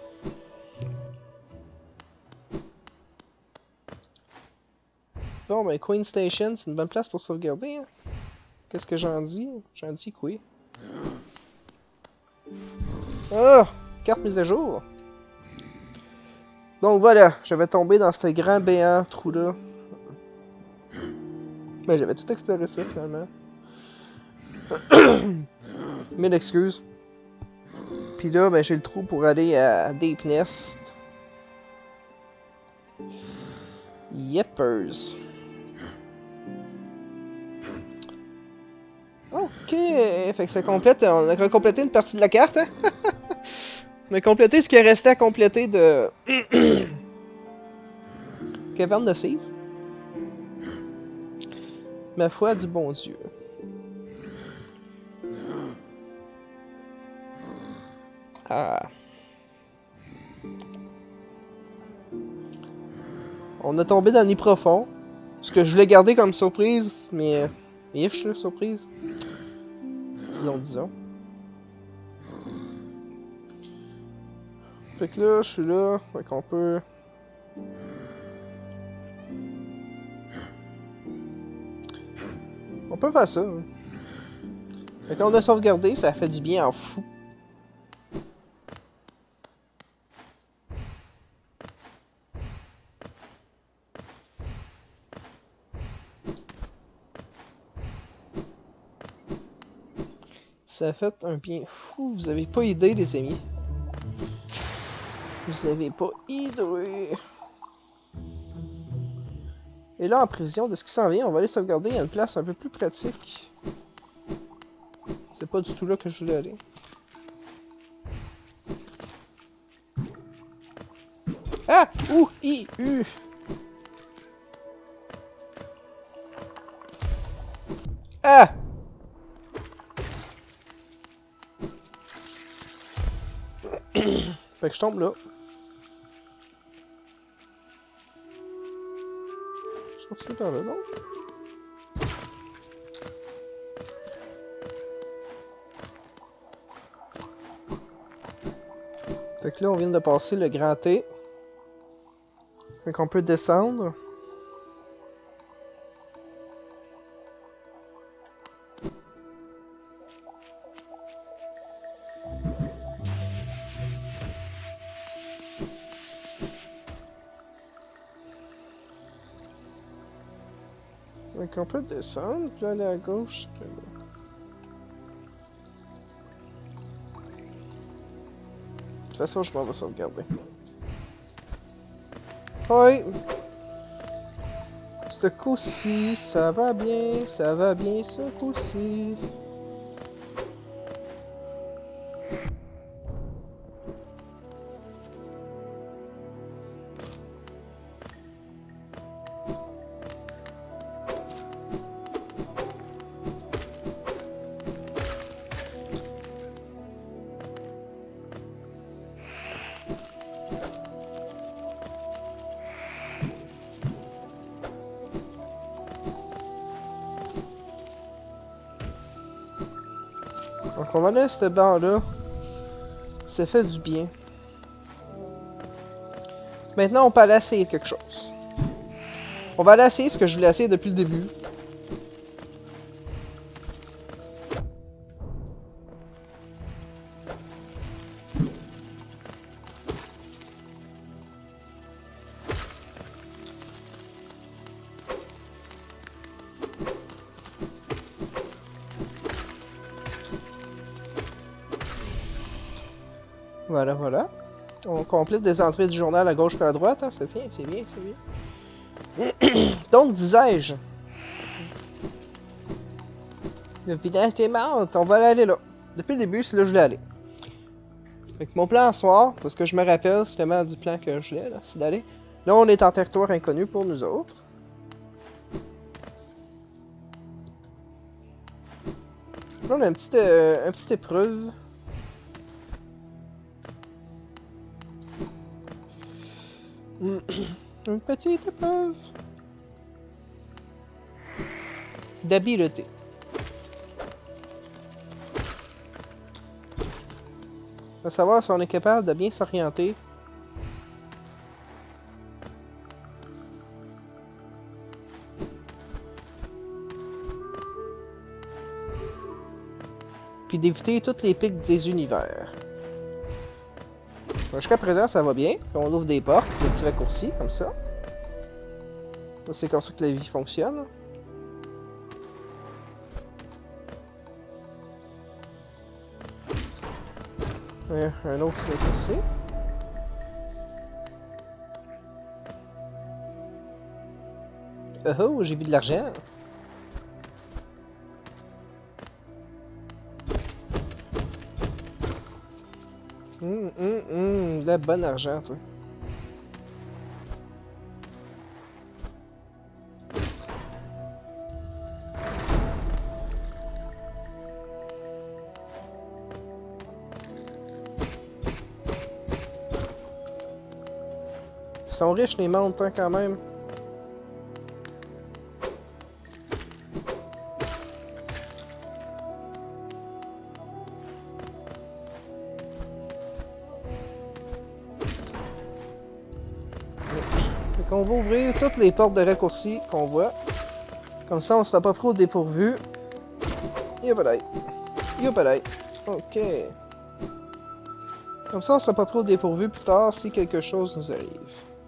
Bon, ben, Queen Station, c'est une bonne place pour sauvegarder. Hein? Qu'est-ce que j'en dis? J'en dis que oui. Ah! Carte mise à jour. Donc voilà, je vais tomber dans ce grand béant trou-là. Ben, j'avais tout exploré ça, finalement. Mille excuses. Puis là, ben, j'ai le trou pour aller à Deep Nest. Yeppers. Ok, fait que ça complète, on a complété une partie de la carte, hein? On a complété ce qui restait à compléter de... Caverne de Save. Ma foi du bon Dieu. Ah. On a tombé dans le nid profond. Ce que je voulais garder comme surprise, mais... Ish, là, surprise. Disons. Fait que là, je suis là. Fait qu'on peut... On peut faire ça. Hein. Fait qu'on a sauvegardé, ça fait du bien en fou. Ça a fait un bien fou. Vous avez pas idée, les amis. Vous avez pas idée. Et là, en prison, de ce qui s'en vient, on va aller sauvegarder à une place un peu plus pratique. C'est pas du tout là que je voulais aller. Ah! Ouh! I! U! Ah! Fait que je tombe là. Je continue par là, non? Fait que là, on vient de passer le grand T. Fait qu'on peut descendre. Fait qu'on peut descendre, puis là, aller à gauche. Puis là. De toute façon, je m'en vais sauvegarder. Oui! Ce coup-ci, ça va bien, ce coup-ci. on va aller ce banc-là. Ça fait du bien. Maintenant, on peut aller essayer quelque chose. On va aller essayer ce que je voulais essayer depuis le début. Voilà, voilà. On complète des entrées du journal à gauche et à droite, hein, c'est bien, c'est bien, c'est bien. Donc, disais-je, le village des Mantes, on va aller là. Depuis le début, c'est là que je voulais aller. Avec mon plan ce soir, parce que je me rappelle justement du plan que je voulais, là, c'est d'aller. Là, on est en territoire inconnu pour nous autres. Là, on a une petite épreuve. Une petite épreuve d'habileté. On va savoir si on est capable de bien s'orienter. Puis d'éviter toutes les pics des univers. Jusqu'à présent, ça va bien. On ouvre des portes, des petits raccourcis, comme ça. C'est comme ça que la vie fonctionne. Un autre petit raccourci. Oh, j'ai vu de l'argent. De la bonne argent, toi. Ils sont riches, les Mantes, hein, quand même. On va ouvrir toutes les portes de raccourcis qu'on voit. Comme ça, on sera pas trop dépourvu. Yopalay. Yopalay. Ok. Comme ça, on sera pas trop dépourvu plus tard si quelque chose nous arrive.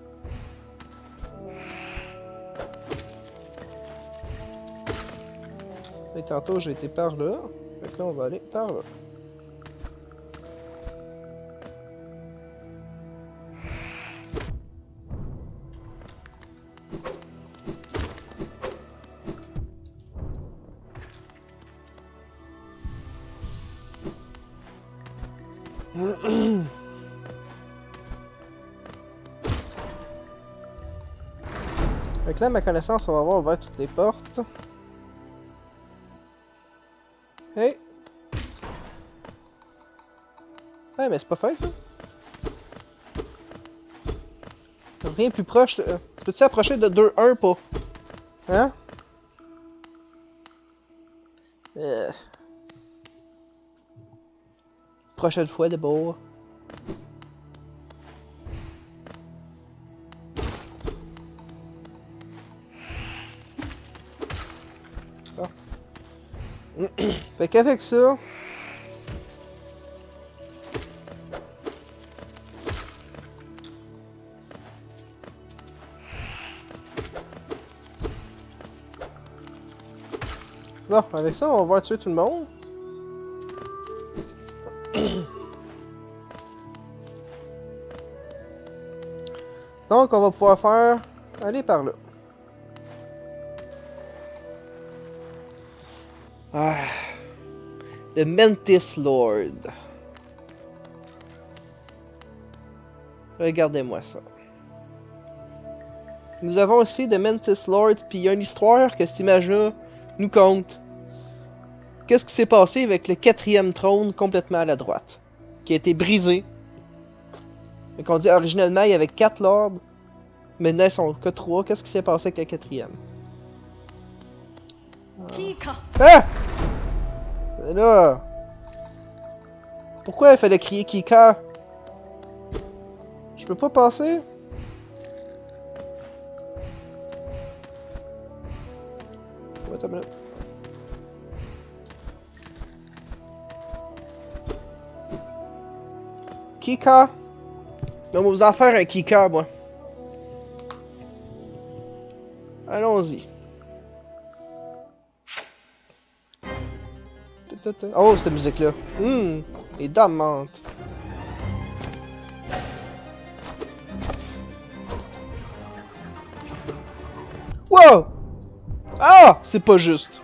Et tantôt, j'ai été par là. Donc là, on va aller par là. Donc là, à ma connaissance, on va avoir ouvert toutes les portes. Hey! Ouais, mais c'est pas fait, ça. Rien plus proche. Tu peux-tu approcher de 2-1 pas? Hein? Prochaine fois, d'abord. Fait qu'avec ça... Bon, avec ça, on va tuer tout le monde. Donc, on va pouvoir faire... aller par là. Ah... Le Mantis Lord. Regardez-moi ça. Nous avons aussi le Mantis Lord, puis il y a une histoire que cette image-là nous conte. Qu'est-ce qui s'est passé avec le 4e trône complètement à la droite, qui a été brisé. Donc on dit originellement il y avait 4 lords, maintenant ils sont que 3. Qu'est-ce qui s'est passé avec le 4e? Ah! C'est là! Pourquoi il fallait crier Kika? Je peux pas passer? Ouais, t'as minute. Kika? On va vous en faire un Kika, moi. Allons-y. Oh, cette musique-là. Les dames mentent. Wow! Ah! C'est pas juste.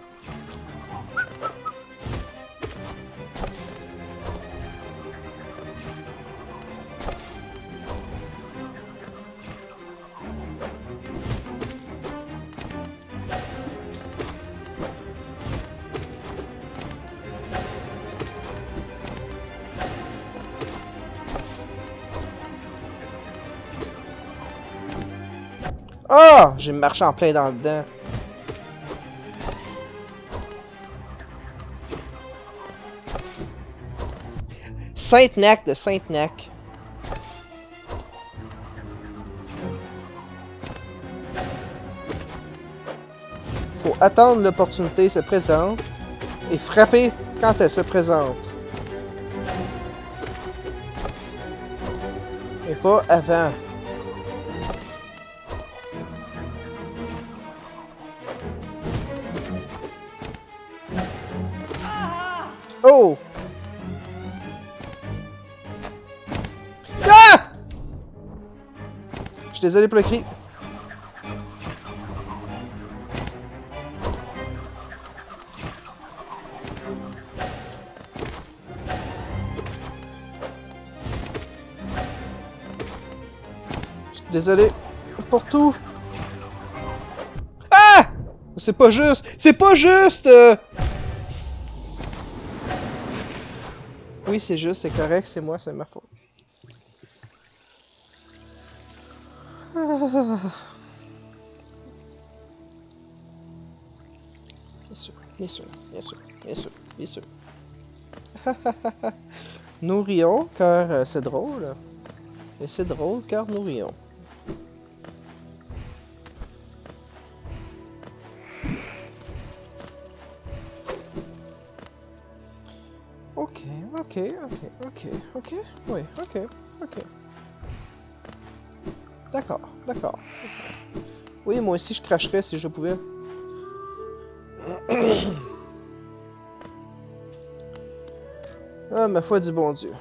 Ah! J'ai marché en plein dans le dedans. Sainte-Nac de Sainte-Nac. Faut attendre l'opportunité se présente et frapper quand elle se présente. Et pas avant. Oh! Ah! Je suis désolé pour le cri. Je suis désolé pour tout. Ah! C'est pas juste! C'est pas juste! Oui, c'est juste, c'est correct, c'est moi, c'est ma faute. Ah. Bien sûr, bien sûr, bien sûr, bien sûr, bien sûr. Nous rions car c'est drôle. Et c'est drôle car nous rions. Ok, ok, ok, ok, ok, oui, ok, ok. D'accord, d'accord. Oui, moi aussi je cracherais si je pouvais. Ah, ma foi du bon Dieu.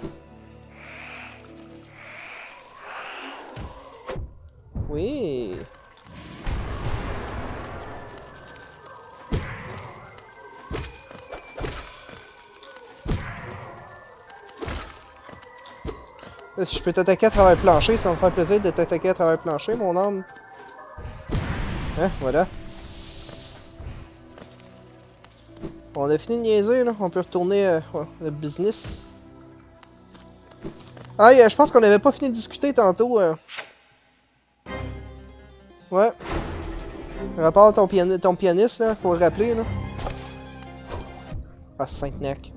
Oui. Si je peux t'attaquer à travers le plancher, ça me fait plaisir de t'attaquer à travers le plancher, mon homme. Hein, voilà. On a fini de niaiser, là. On peut retourner le business. Ah, je pense qu'on n'avait pas fini de discuter tantôt. Ouais. Rapport à ton pianiste, là, faut le rappeler, là. Ah, Sainte-Nac.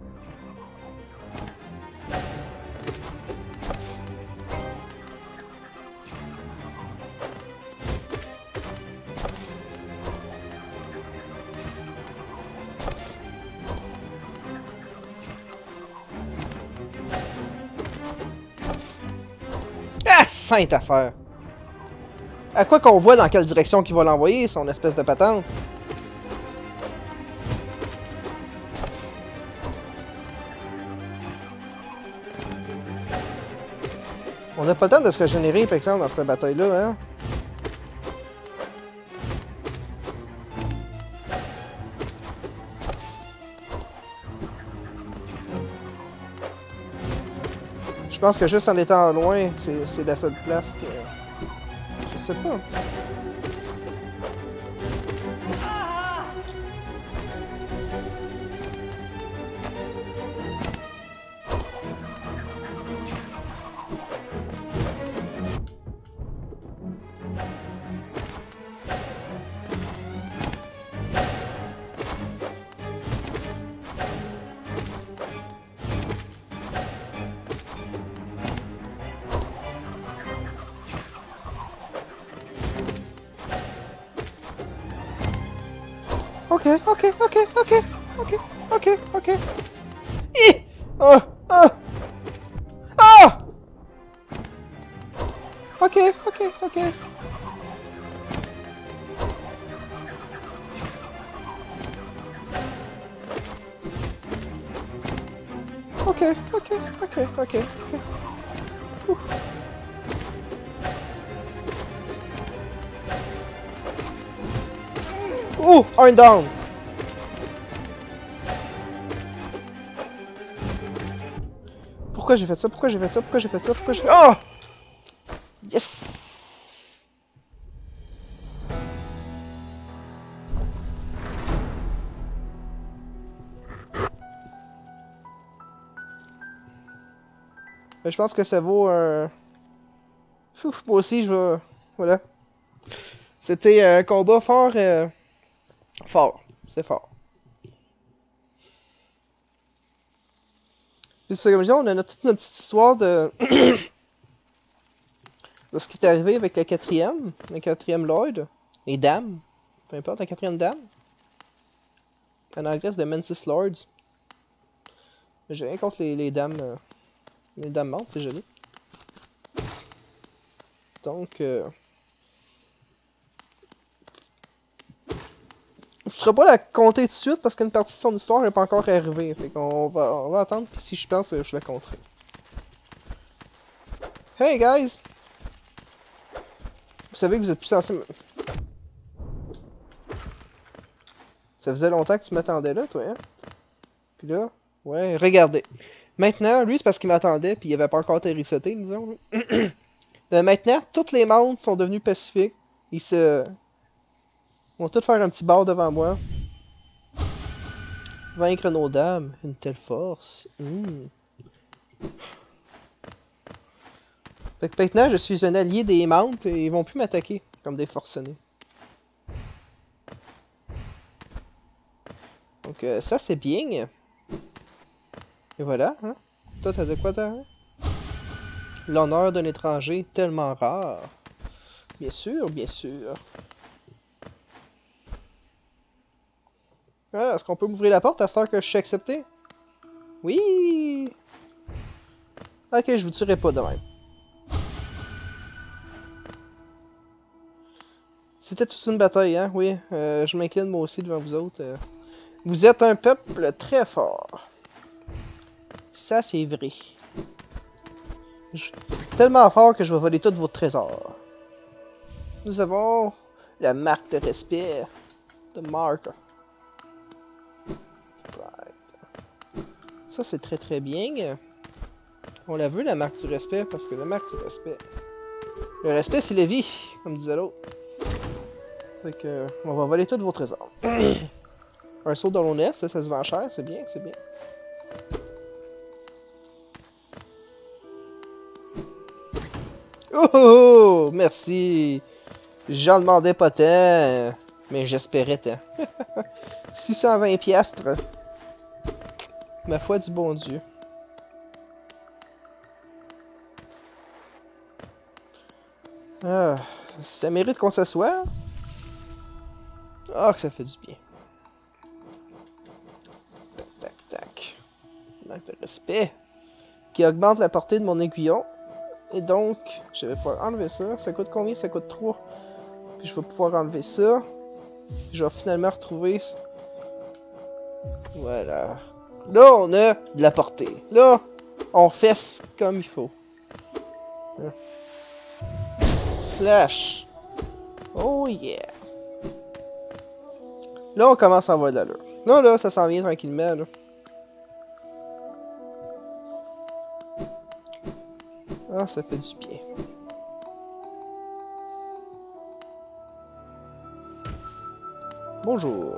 Ah, sainte affaire! À quoi qu'on voit dans quelle direction qu'il va l'envoyer, son espèce de patente? On n'a pas le temps de se régénérer, par exemple, dans cette bataille-là, hein? Je pense que juste en étant loin, c'est la seule place que... Je sais pas. Ok, ok, ok, ok, ok, ok, ok. Hi! Ah! Ah! Ah! Ok, ok, ok. Ok, ok, ok, ok, ok. Ouh. Oh, un down. Pourquoi j'ai fait ça? Pourquoi j'ai fait ça? Pourquoi j'ai fait ça? Pourquoi j'ai fait... Oh! Yes! Mais je pense que ça vaut un... Ouf, moi aussi, je vais... Voilà. C'était un combat fort... Fort. C'est fort. Puis c'est comme je dis, on a toute notre petite histoire de... de ce qui est arrivé avec la quatrième Lord. Les dames. Peu importe, la quatrième dame. En anglais, c'est The Mantis Lords. Mais j'ai rien contre les dames... les dames mortes, c'est joli. Donc... Je ne pourrais pas la compter tout de suite parce qu'une partie de son histoire n'est pas encore arrivée. Fait qu'on va attendre, puis si je pense, je la compterai. Hey guys! Vous savez que vous êtes plus censé me... Ça faisait longtemps que tu m'attendais là, toi, hein? Puis là, ouais, regardez. Maintenant, lui, c'est parce qu'il m'attendait, puis il avait pas encore terrissoté, disons. Maintenant, toutes les mondes sont devenus pacifiques. Ils vont tous faire un petit bar devant moi. Vaincre nos dames, une telle force. Fait que maintenant, je suis un allié des Mounts et ils vont plus m'attaquer comme des forcenés. Donc ça, c'est bien. Et voilà, hein. Toi, t'as de quoi t'as? L'honneur d'un étranger tellement rare. Bien sûr, bien sûr. Ah, est-ce qu'on peut m'ouvrir la porte à cette heure que je suis accepté? Oui! Ok, je vous tuerai pas de même. C'était toute une bataille, hein? Oui, je m'incline moi aussi devant vous autres. Vous êtes un peuple très fort. Ça, c'est vrai. Tellement fort que je vais voler tous vos trésors. Nous avons la marque de respect de Mark. Ça, c'est très très bien. On la veut, la marque du respect, parce que la marque du respect... Le respect, c'est la vie, comme disait l'autre. Fait que, on va voler tous vos trésors. Un saut dans l'eau ça se vend cher, c'est bien, c'est bien. Oh, oh, oh, merci. J'en demandais pas tant, mais j'espérais tant. 620 piastres. Ma foi du bon Dieu. Ah, ça mérite qu'on s'assoie. Ah, que ça fait du bien. Tac, tac, tac. Marque de respect. Qui augmente la portée de mon aiguillon. Et donc, je vais pouvoir enlever ça. Ça coûte combien? Ça coûte 3. Puis je vais pouvoir enlever ça. Je vais finalement retrouver... Voilà. Là, on a de la portée. Là, on fesse comme il faut. Slash. Oh yeah. Là, on commence à avoir de l'allure. Là, ça s'en vient tranquillement, là. Ah, ça fait du bien. Bonjour.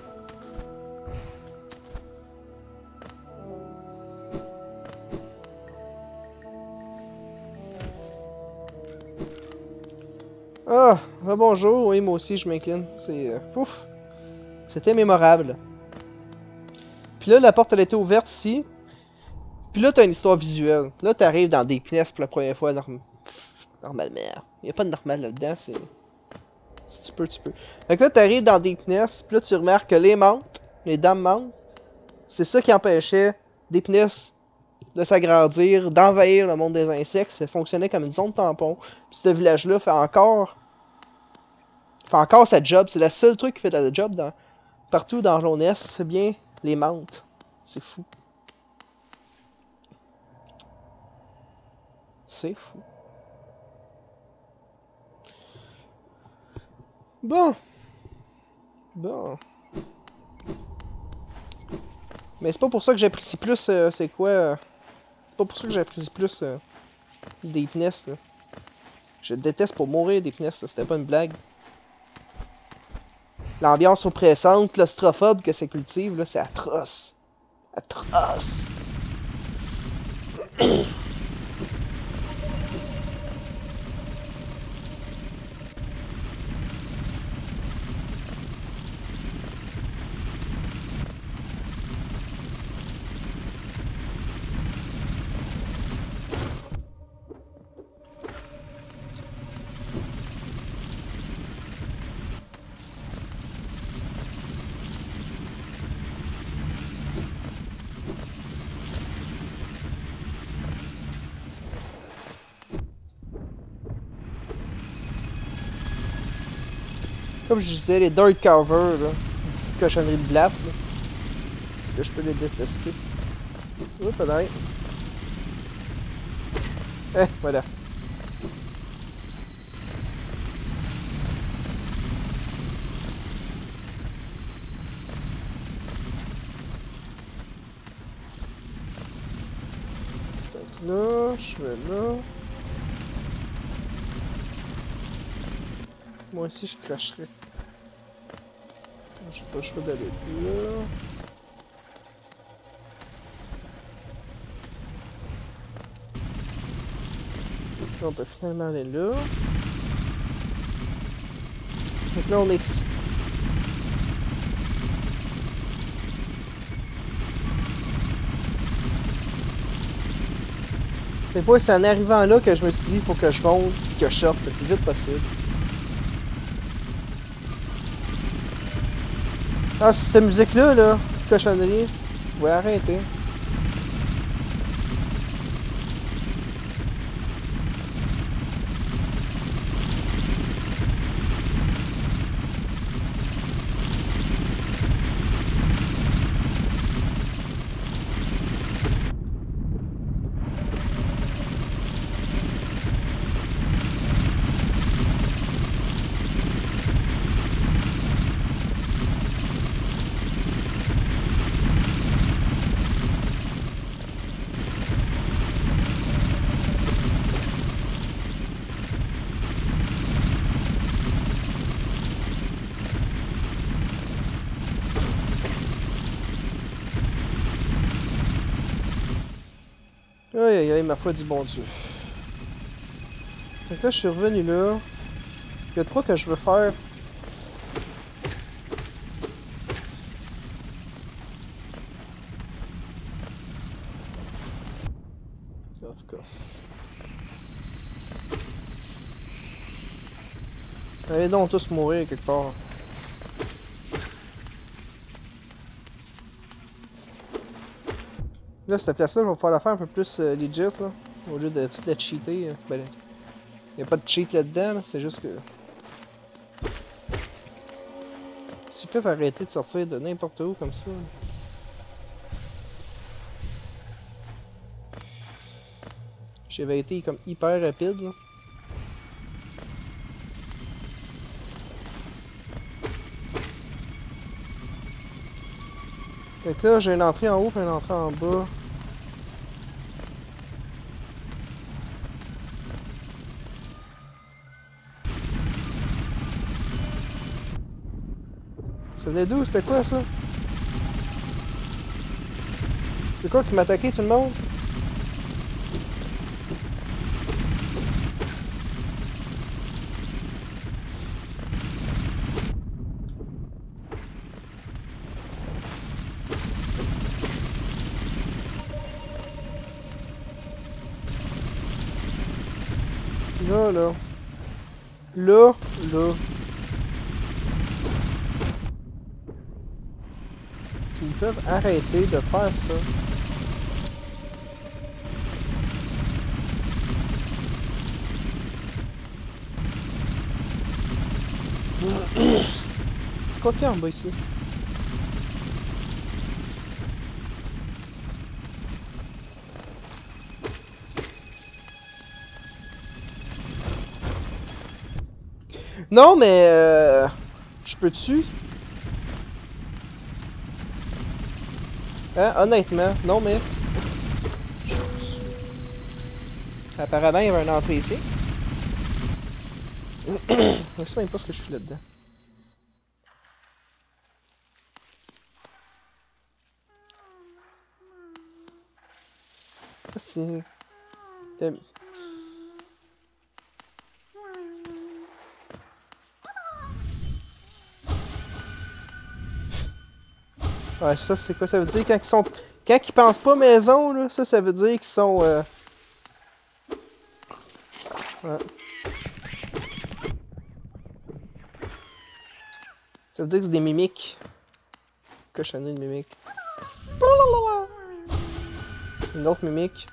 Ah, bonjour. Oui, moi aussi, je m'incline. C'est... ouf. C'était mémorable. Puis là, la porte, elle était ouverte ici. Puis là, t'as une histoire visuelle. Là, t'arrives dans des pièces pour la première fois normalement. Il n'y a pas de normal là-dedans, c'est... Si tu peux, tu peux. Fait que là, t'arrives dans Deepness, puis là, tu remarques que les menthes, les dames menthes, c'est ça qui empêchait Deepness de s'agrandir, d'envahir le monde des insectes. Ça fonctionnait comme une zone tampon. Puis ce village-là fait encore sa job. C'est le seul truc qui fait la job partout dans Lowness. C'est bien les menthes. C'est fou. C'est fou. Bon. Mais c'est pas pour ça que j'apprécie plus, c'est quoi? C'est pas pour ça que j'apprécie plus Deepness, là. Je déteste pour mourir Deepness, là. C'était pas une blague. L'ambiance oppressante, claustrophobe que ça cultive, là, c'est atroce. Atroce. Comme je disais, les Dark Cover, là, cochonneries de blaf, là. Est-ce que je peux les détester? Oui, peut-être. Voilà. Donc là, je vais là. Moi aussi, je cracherai. J'ai pas le choix d'aller là. On peut finalement aller là. Donc là, on est ici. C'est pas, c'est en arrivant là que je me suis dit, il faut que je monte, que je sorte le plus vite possible. Ah, cette musique-là, là, cochonnerie, vous pouvez arrêter. Aïe aïe aïe, ma foi du bon Dieu. Donc là, je suis revenu là. Il y a trois que je veux faire. Of course. Allez donc tous mourir quelque part. Là, cette place-là, je vais pouvoir la faire un peu plus legit, là. Au lieu de tout la cheater. Ben, y a pas de cheat là-dedans, c'est juste que... S'ils peuvent arrêter de sortir de n'importe où comme ça. J'avais été comme hyper rapide, là. Fait que là, j'ai une entrée en haut et une entrée en bas. Ça venait d'où? C'était quoi ça? C'est quoi qui m'a attaqué tout le monde? Là. Là. S'ils peuvent arrêter de faire ça. C'est quoi qu'il y a en bas ici? Non, mais je peux-tu? Hein? Honnêtement, non, mais... Apparemment, il y avait une entrée ici. Je sais même pas ce que je suis là-dedans. C'est... Ouais, ça c'est quoi ça veut dire quand ils sont... Quand ils pensent pas maison, là, ça veut dire qu'ils sont... Ouais. Ça veut dire que c'est des mimiques. Cochonnerie de mimiques. Une autre mimique.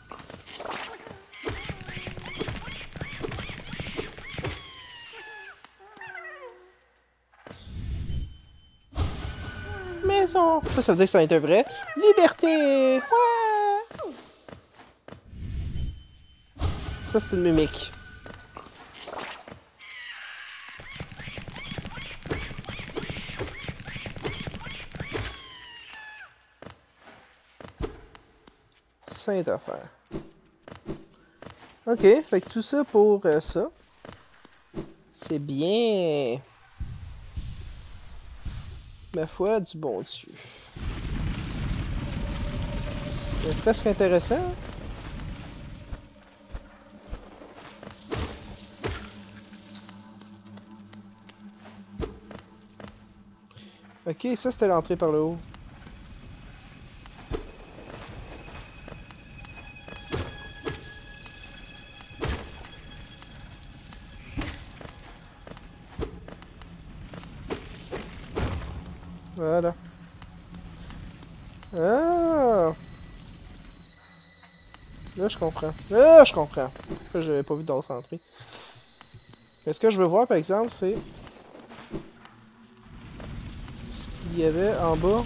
Maison. Ça veut dire que ça va être vrai. Liberté! Ouais! Ça c'est une mimique. Sainte affaire. Ok, fait que tout ça pour ça. C'est bien... Ma foi, du bon Dieu. C'est presque intéressant. Ok, ça c'était l'entrée par le haut. Voilà. Ah! Là, je comprends. Là, je comprends. Pourquoi j'avais pas vu d'autres entrées. Mais ce que je veux voir, par exemple, c'est... ce qu'il y avait en bas.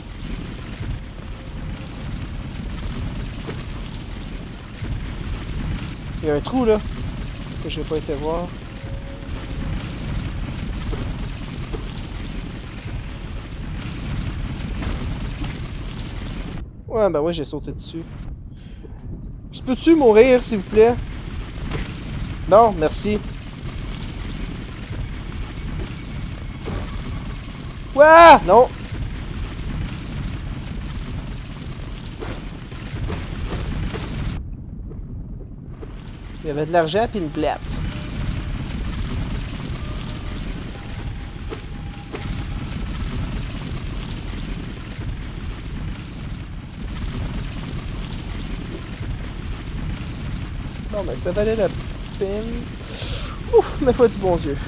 Il y a un trou, là, que j'ai pas été voir. Ouais, ben ouais, j'ai sauté dessus. Je peux-tu mourir, s'il vous plaît? Non, merci. Ouah! Non! Il y avait de l'argent puis une blatte. Bon, ben ça valait la peine. Ouf, ma foi du bon Dieu.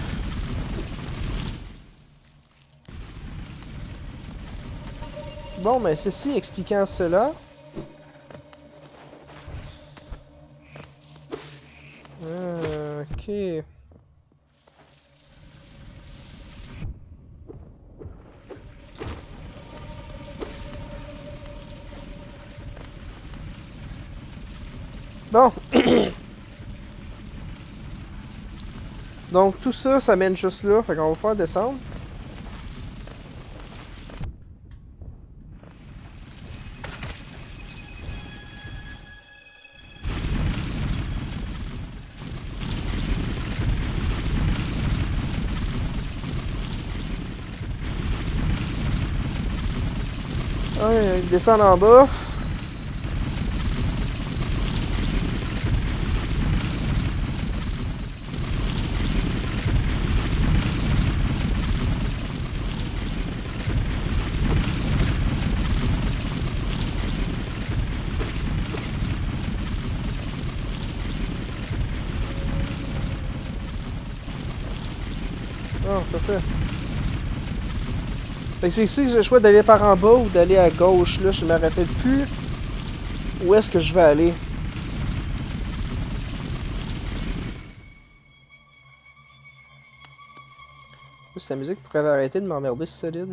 Bon, ben ceci expliquant cela. Ok. Bon. Donc tout ça, ça mène juste là. Fait qu'on va pouvoir descendre. Ouais, descendre en bas. Oh, parfait. Fait que c'est ici que j'ai le choix d'aller par en bas ou d'aller à gauche. Là, je me rappelle plus où est-ce que je vais aller. La musique pourrait arrêter de m'emmerder solide.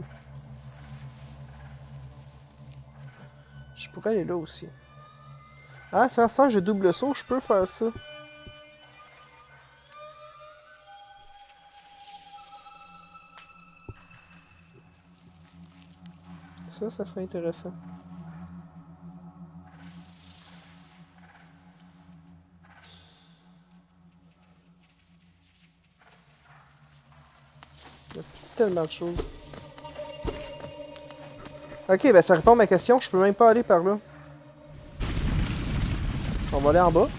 Je pourrais aller là aussi. Ah, c'est à ça, j'ai double saut, je peux faire ça. Ça serait intéressant. Il y a tellement de choses. Ok, ben ça répond à ma question, je peux même pas aller par là. On va aller en bas.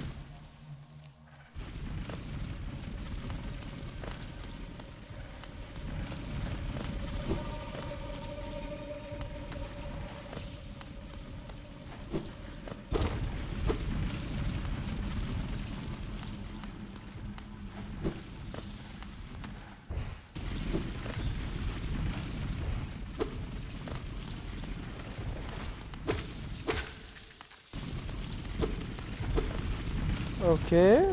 Ok.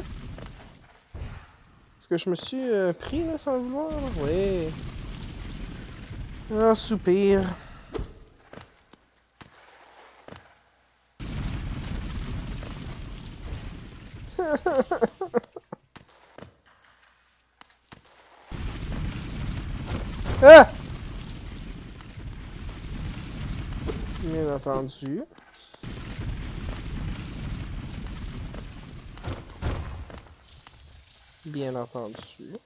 Est-ce que je me suis pris là sans le vouloir? Oui. Un soupir. Ah! Bien entendu. Bien entendu.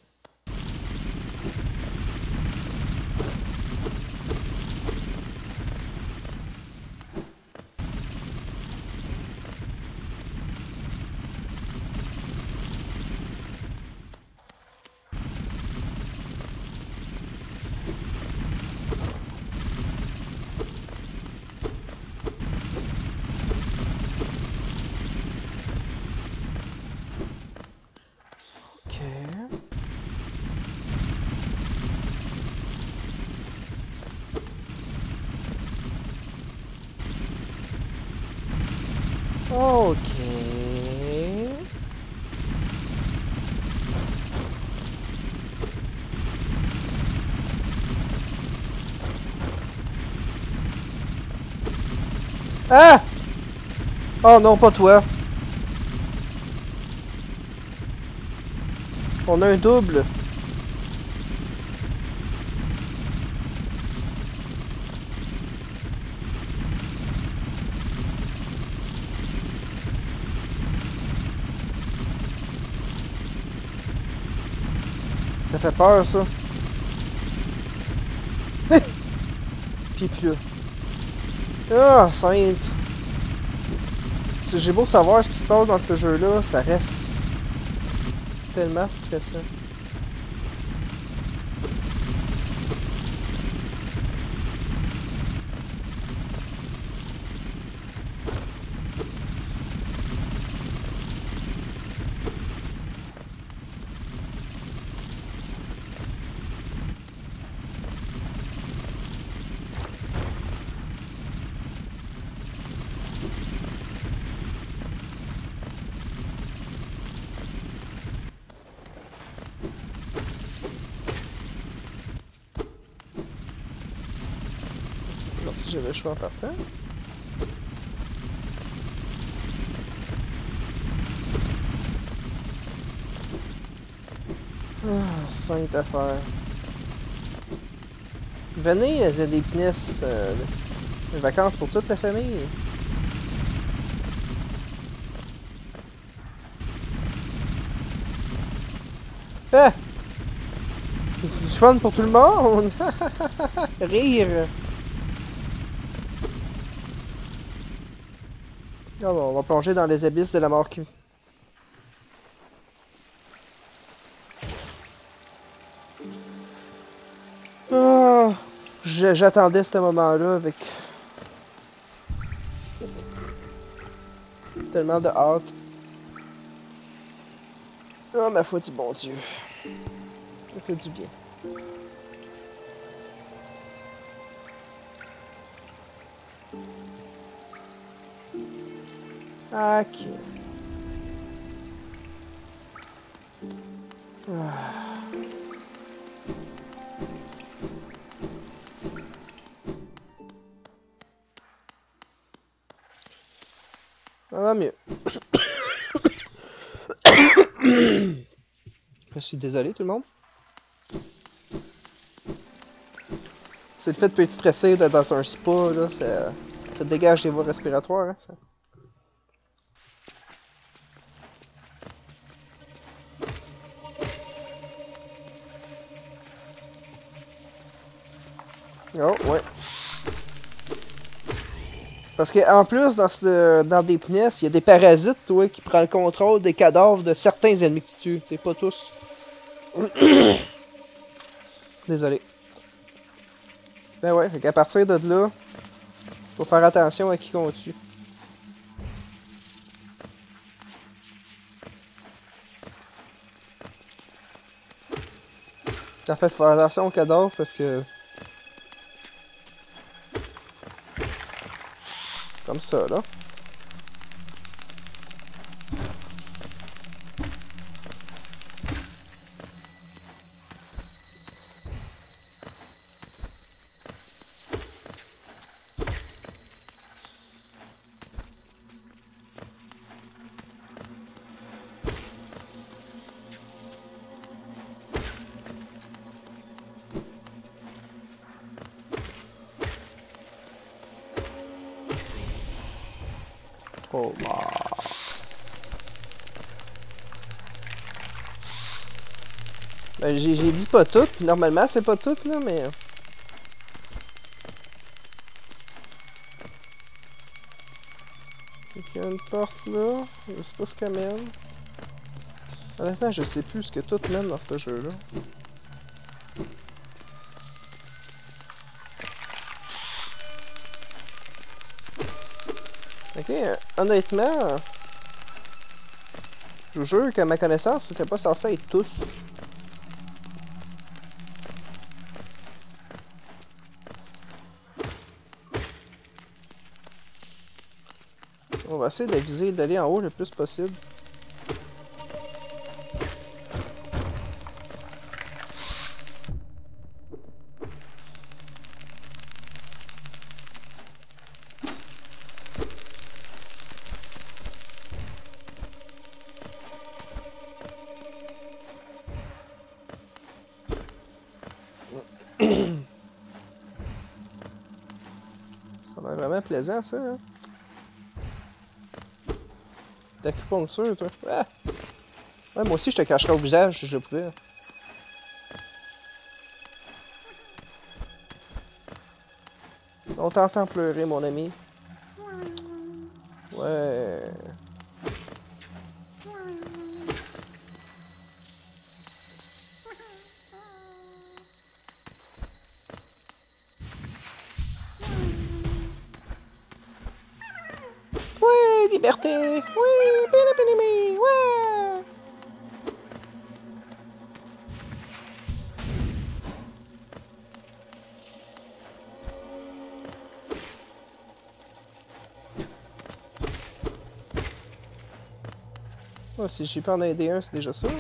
Ok. Ok. Ah! Oh non, pas toi. On a un double. Ça fait peur, ça. Pis plus. Ah, sainte. J'ai beau savoir ce qui se passe dans ce jeu-là, ça reste tellement stressant. Alors si j'avais le choix en partant. Ah, sainte affaire. Venez à Zedipnest, des vacances pour toute la famille. Ah! Du fun pour tout le monde! Rire! Ah bon, on va plonger dans les abysses de la mort qui... Ah, j'attendais ce moment-là avec tellement de hâte. Ah, ma foi du bon Dieu. Ça fait du bien. Ok. Ah. Ça va mieux. Je suis désolé tout le monde. C'est le fait de être stressé dans un spa, là, ça dégage les voies respiratoires. Hein, ça. Oh, ouais. Parce que en plus, dans des punaises, il y a des parasites, toi, qui prennent le contrôle des cadavres de certains ennemis que tu tues. C'est pas tous. Désolé. Ben ouais, fait qu'à partir de là, faut faire attention à qui on tue. En fait, faut faire attention aux cadavres parce que... Comme ça, là. Oh, bah. Ben, j'ai dit pas toutes. Normalement, c'est pas toutes, là, mais... Il y a une porte, là. Je sais pas ce qu'elle mène. Honnêtement, je sais plus ce que tout mène dans ce jeu-là. Ok, honnêtement... Je vous jure qu'à ma connaissance, c'était pas censé être tous. On va essayer d'aviser d'aller en haut le plus possible. Ça va être vraiment plaisant, ça. Hein? D'acupuncture, toi. Ah! Ouais, moi aussi, je te cacherais au visage si je pouvais. On t'entend pleurer, mon ami. Ouais. Ouais, liberté! Oui, pinipinimi! Ouais! Ouais, si j'ai pas en aider un, c'est déjà ça.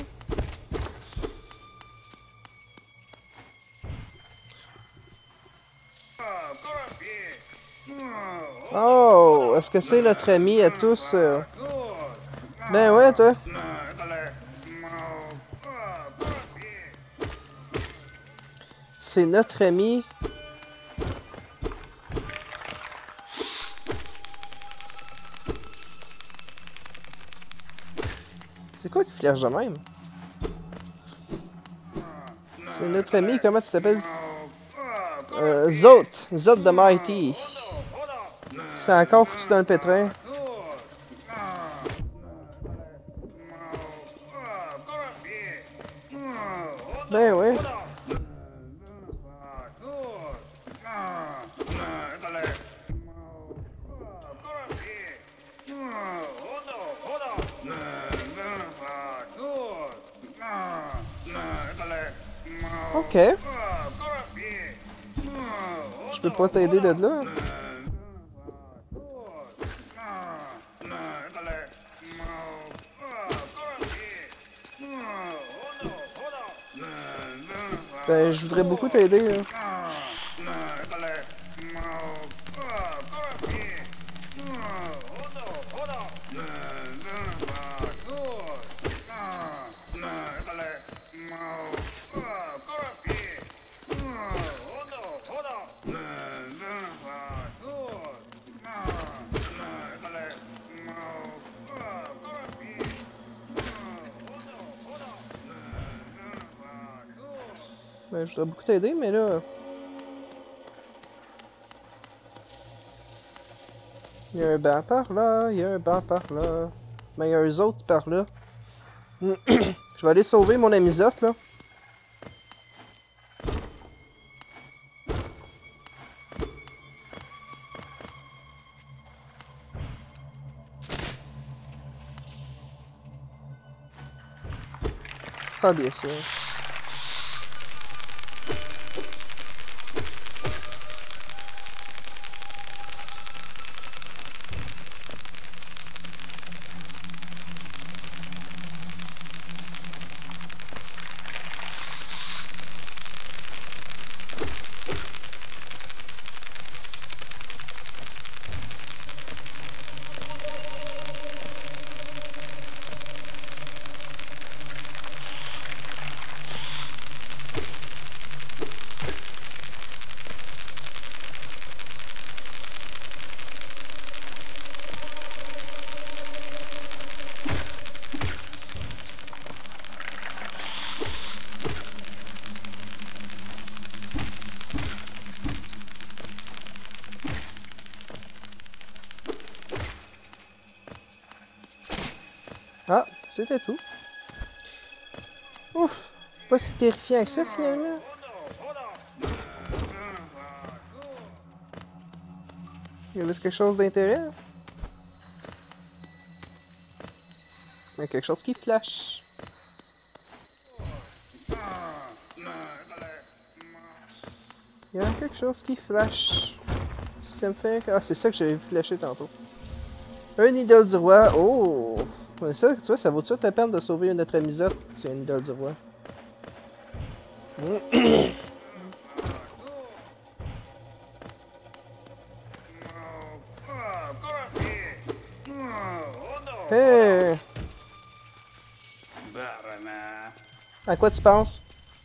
Oh, est-ce que c'est notre ami à tous? Ben ouais, toi. C'est notre ami. C'est quoi qui flash de même? C'est notre ami, comment tu t'appelles? Zot! Zot the Mighty. C'est encore foutu dans le pétrin. Ben ouais. Ok. Je peux pas t'aider de là. Ben, je voudrais beaucoup t'aider, là. Ben, je voudrais beaucoup t'aider, mais là... Il y a un banc par là, il y a un banc par là. Ben, il y a eux autres par là. Je vais aller sauver mon ami Zot, là. Ah, bien sûr. Ah, c'était tout. Ouf, pas si terrifiant que ça, finalement. Il y avait quelque chose d'intéressant. Il y a quelque chose qui flash. Il y a quelque chose qui flash. Ça me fait... Ah, c'est ça que j'avais flashé tantôt. Un idole du roi. Oh! Ouais, ça, tu vois, ça vaut-tu la peine de sauver notre amisote si c'est un idole du roi? Hey! À quoi tu penses?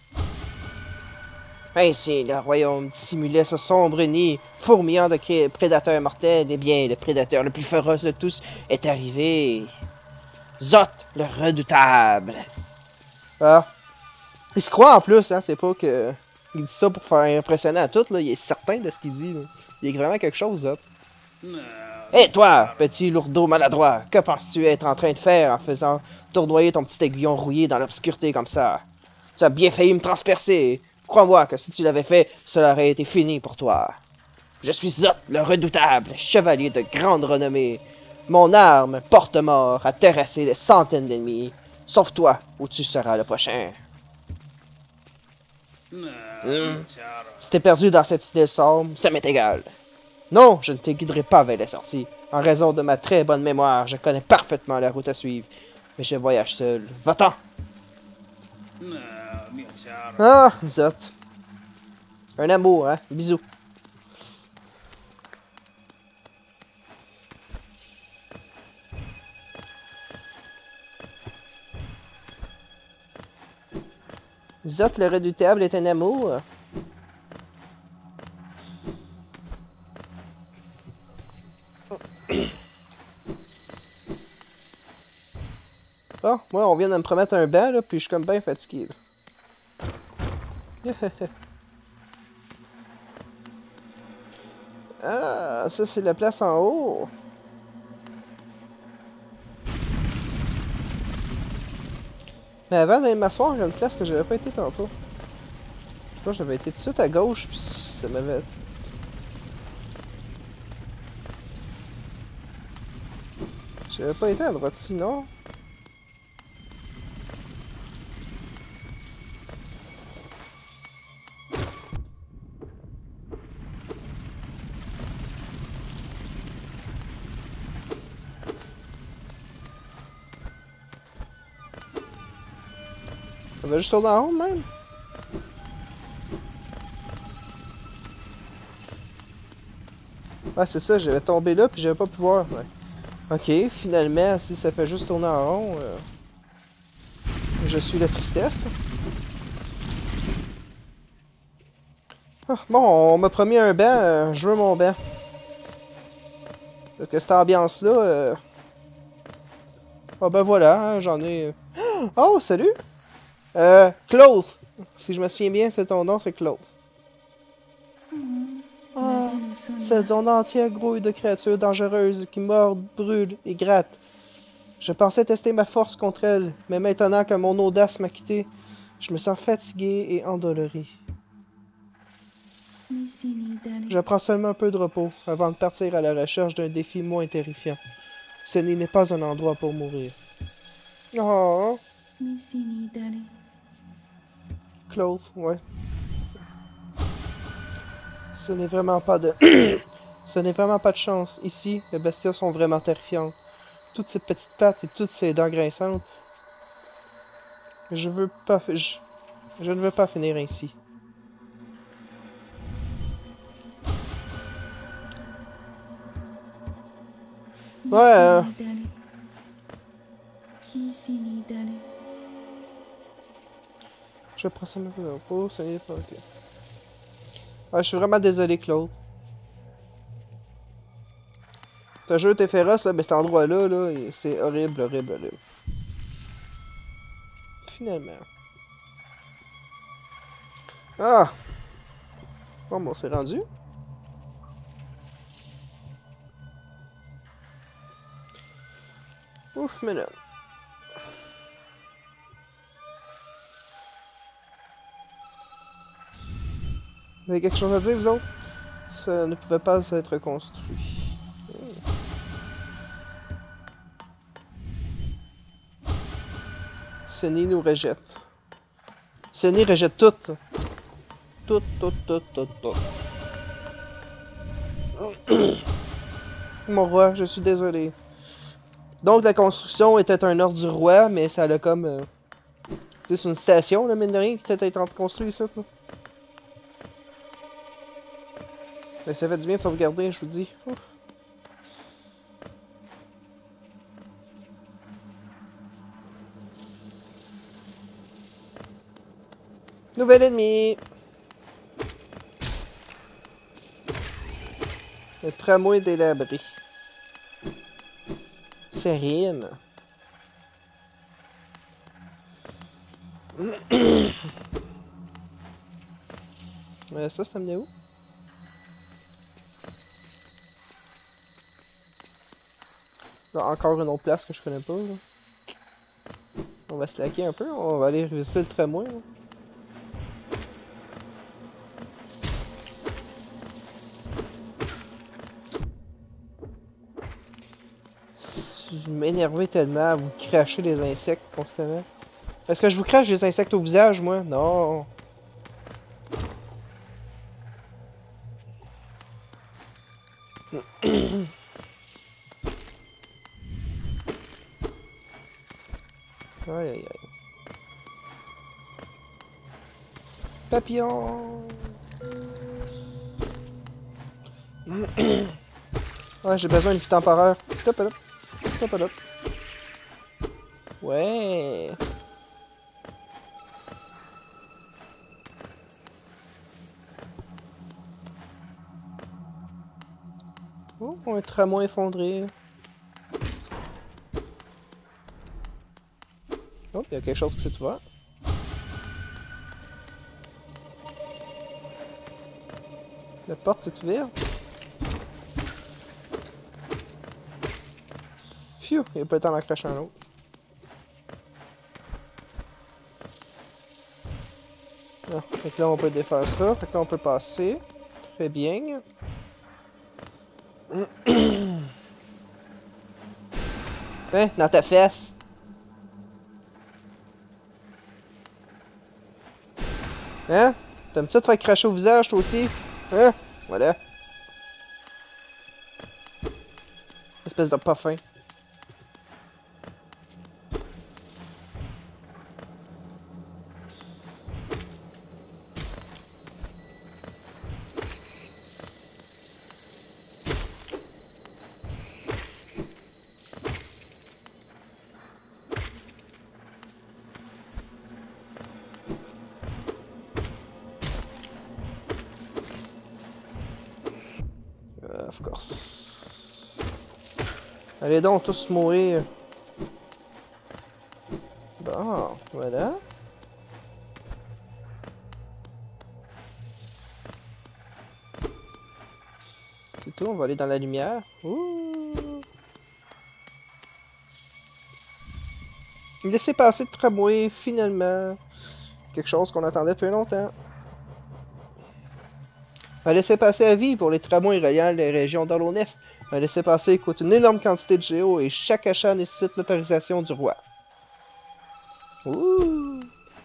Ainsi, le royaume dissimulait ce sombre nid, fourmillant de prédateurs mortels. Eh bien, le prédateur le plus féroce de tous est arrivé. Zot, le redoutable. Ah. Il se croit en plus, hein, c'est pas que... Il dit ça pour faire impressionner à tous, là. Il est certain de ce qu'il dit, là. Il est vraiment quelque chose, Zot. Hé, toi, petit lourdeau maladroit, que penses-tu être en train de faire en faisant tournoyer ton petit aiguillon rouillé dans l'obscurité comme ça? Tu as bien failli me transpercer. Crois-moi que si tu l'avais fait, cela aurait été fini pour toi. Je suis Zot, le redoutable, chevalier de grande renommée. Mon arme, porte-mort, a terrassé des centaines d'ennemis. Sauve-toi, ou tu seras le prochain. Si t'es perdu dans cette idée sombre, ça m'est égal. Non, je ne te guiderai pas vers la sortie. En raison de ma très bonne mémoire, je connais parfaitement la route à suivre. Mais je voyage seul. Va-t'en! Ah, Zot. Un amour, hein? Bisous. Zot, le redoutable, est un amour. Bon, moi, on vient de me promettre un banc, là, puis je suis comme bien fatigué, là. Ah, ça, c'est la place en haut. Mais avant d'aller m'asseoir, j'ai une place que j'avais pas été tantôt. Je sais pas, j'avais été tout de suite à gauche, puis ça m'avait... J'avais pas été à droite, sinon. Ça va juste tourner en rond, même. Ah, c'est ça, j'avais tombé là puis j'avais pas pu voir. Ouais. Ok, finalement, si ça fait juste tourner en rond, je suis la tristesse. Ah, bon, on m'a promis un banc, je veux mon banc. Parce que cette ambiance-là, ah ben voilà, hein, j'en ai... Oh, salut! Claude! Si je me souviens bien, c'est ton nom, c'est Claude. Ah, cette zone entière grouille de créatures dangereuses qui mordent, brûlent et grattent. Je pensais tester ma force contre elles, mais maintenant que mon audace m'a quitté, je me sens fatigué et endolori. Je prends seulement un peu de repos avant de partir à la recherche d'un défi moins terrifiant. Ce n'est pas un endroit pour mourir. Oh, Claude, ouais. Ce n'est vraiment pas de... Ce n'est vraiment pas de chance. Ici, les bestioles sont vraiment terrifiantes. Toutes ces petites pattes et toutes ces dents grinçantes. Je veux pas... Je ne veux pas finir ainsi. Ouais, je prends ça un peu de repos, ça n'est pas... ok. Ouais, je suis vraiment désolé, Claude. Ce jeu était féroce, là, mais cet endroit-là, là, c'est horrible, horrible, horrible. Finalement. Ah! Bon, on s'est rendu. Ouf, mais là. Vous avez quelque chose à dire, vous autres? Ça ne pouvait pas être construit. Sunny nous rejette. Sunny rejette tout. Tout, tout, tout, tout, tout. Mon roi, je suis désolé. Donc la construction était un ordre du roi, mais ça l'a comme... Tu sais, c'est une station, là, mine de rien, qui était en train de construire ça, là. Mais ça fait du bien de sauvegarder, je vous dis. Ouf. Nouvel ennemi! Le tramway délabré. C'est rime. Ça me dit où? Là, encore une autre place que je connais pas. Là. On va se laquer un peu. On va aller visiter le tramway. Là. Je m'énervais tellement à vous cracher des insectes constamment. Est-ce que je vous crache des insectes au visage, moi? Non. Aïe aïe aïe. Papillon! Ouais, j'ai besoin d'une vie temporaire. Top, top. Top, top. Ouais. Oh, un tramway effondré. Oh, il y a quelque chose qui s'est ouvert. La porte est ouverte. Phew, il n'y a pas le temps d'en cracher un autre. Ah, fait que là, on peut défaire ça. Fait que là, on peut passer. Très bien. Hein, dans ta fesse. Hein? T'aimes ça te faire cracher au visage, toi aussi? Hein? Voilà. Espèce de pas fin. Of course. Allez donc tous mourir. Bon, voilà. C'est tout, on va aller dans la lumière. Ouh. Laissez passer le tramway, finalement. Quelque chose qu'on attendait depuis longtemps. Un laissez-passer à vie pour les tramways reliant les régions dans l'Est. Un laissez-passer coûte une énorme quantité de géo et chaque achat nécessite l'autorisation du roi. Ouh!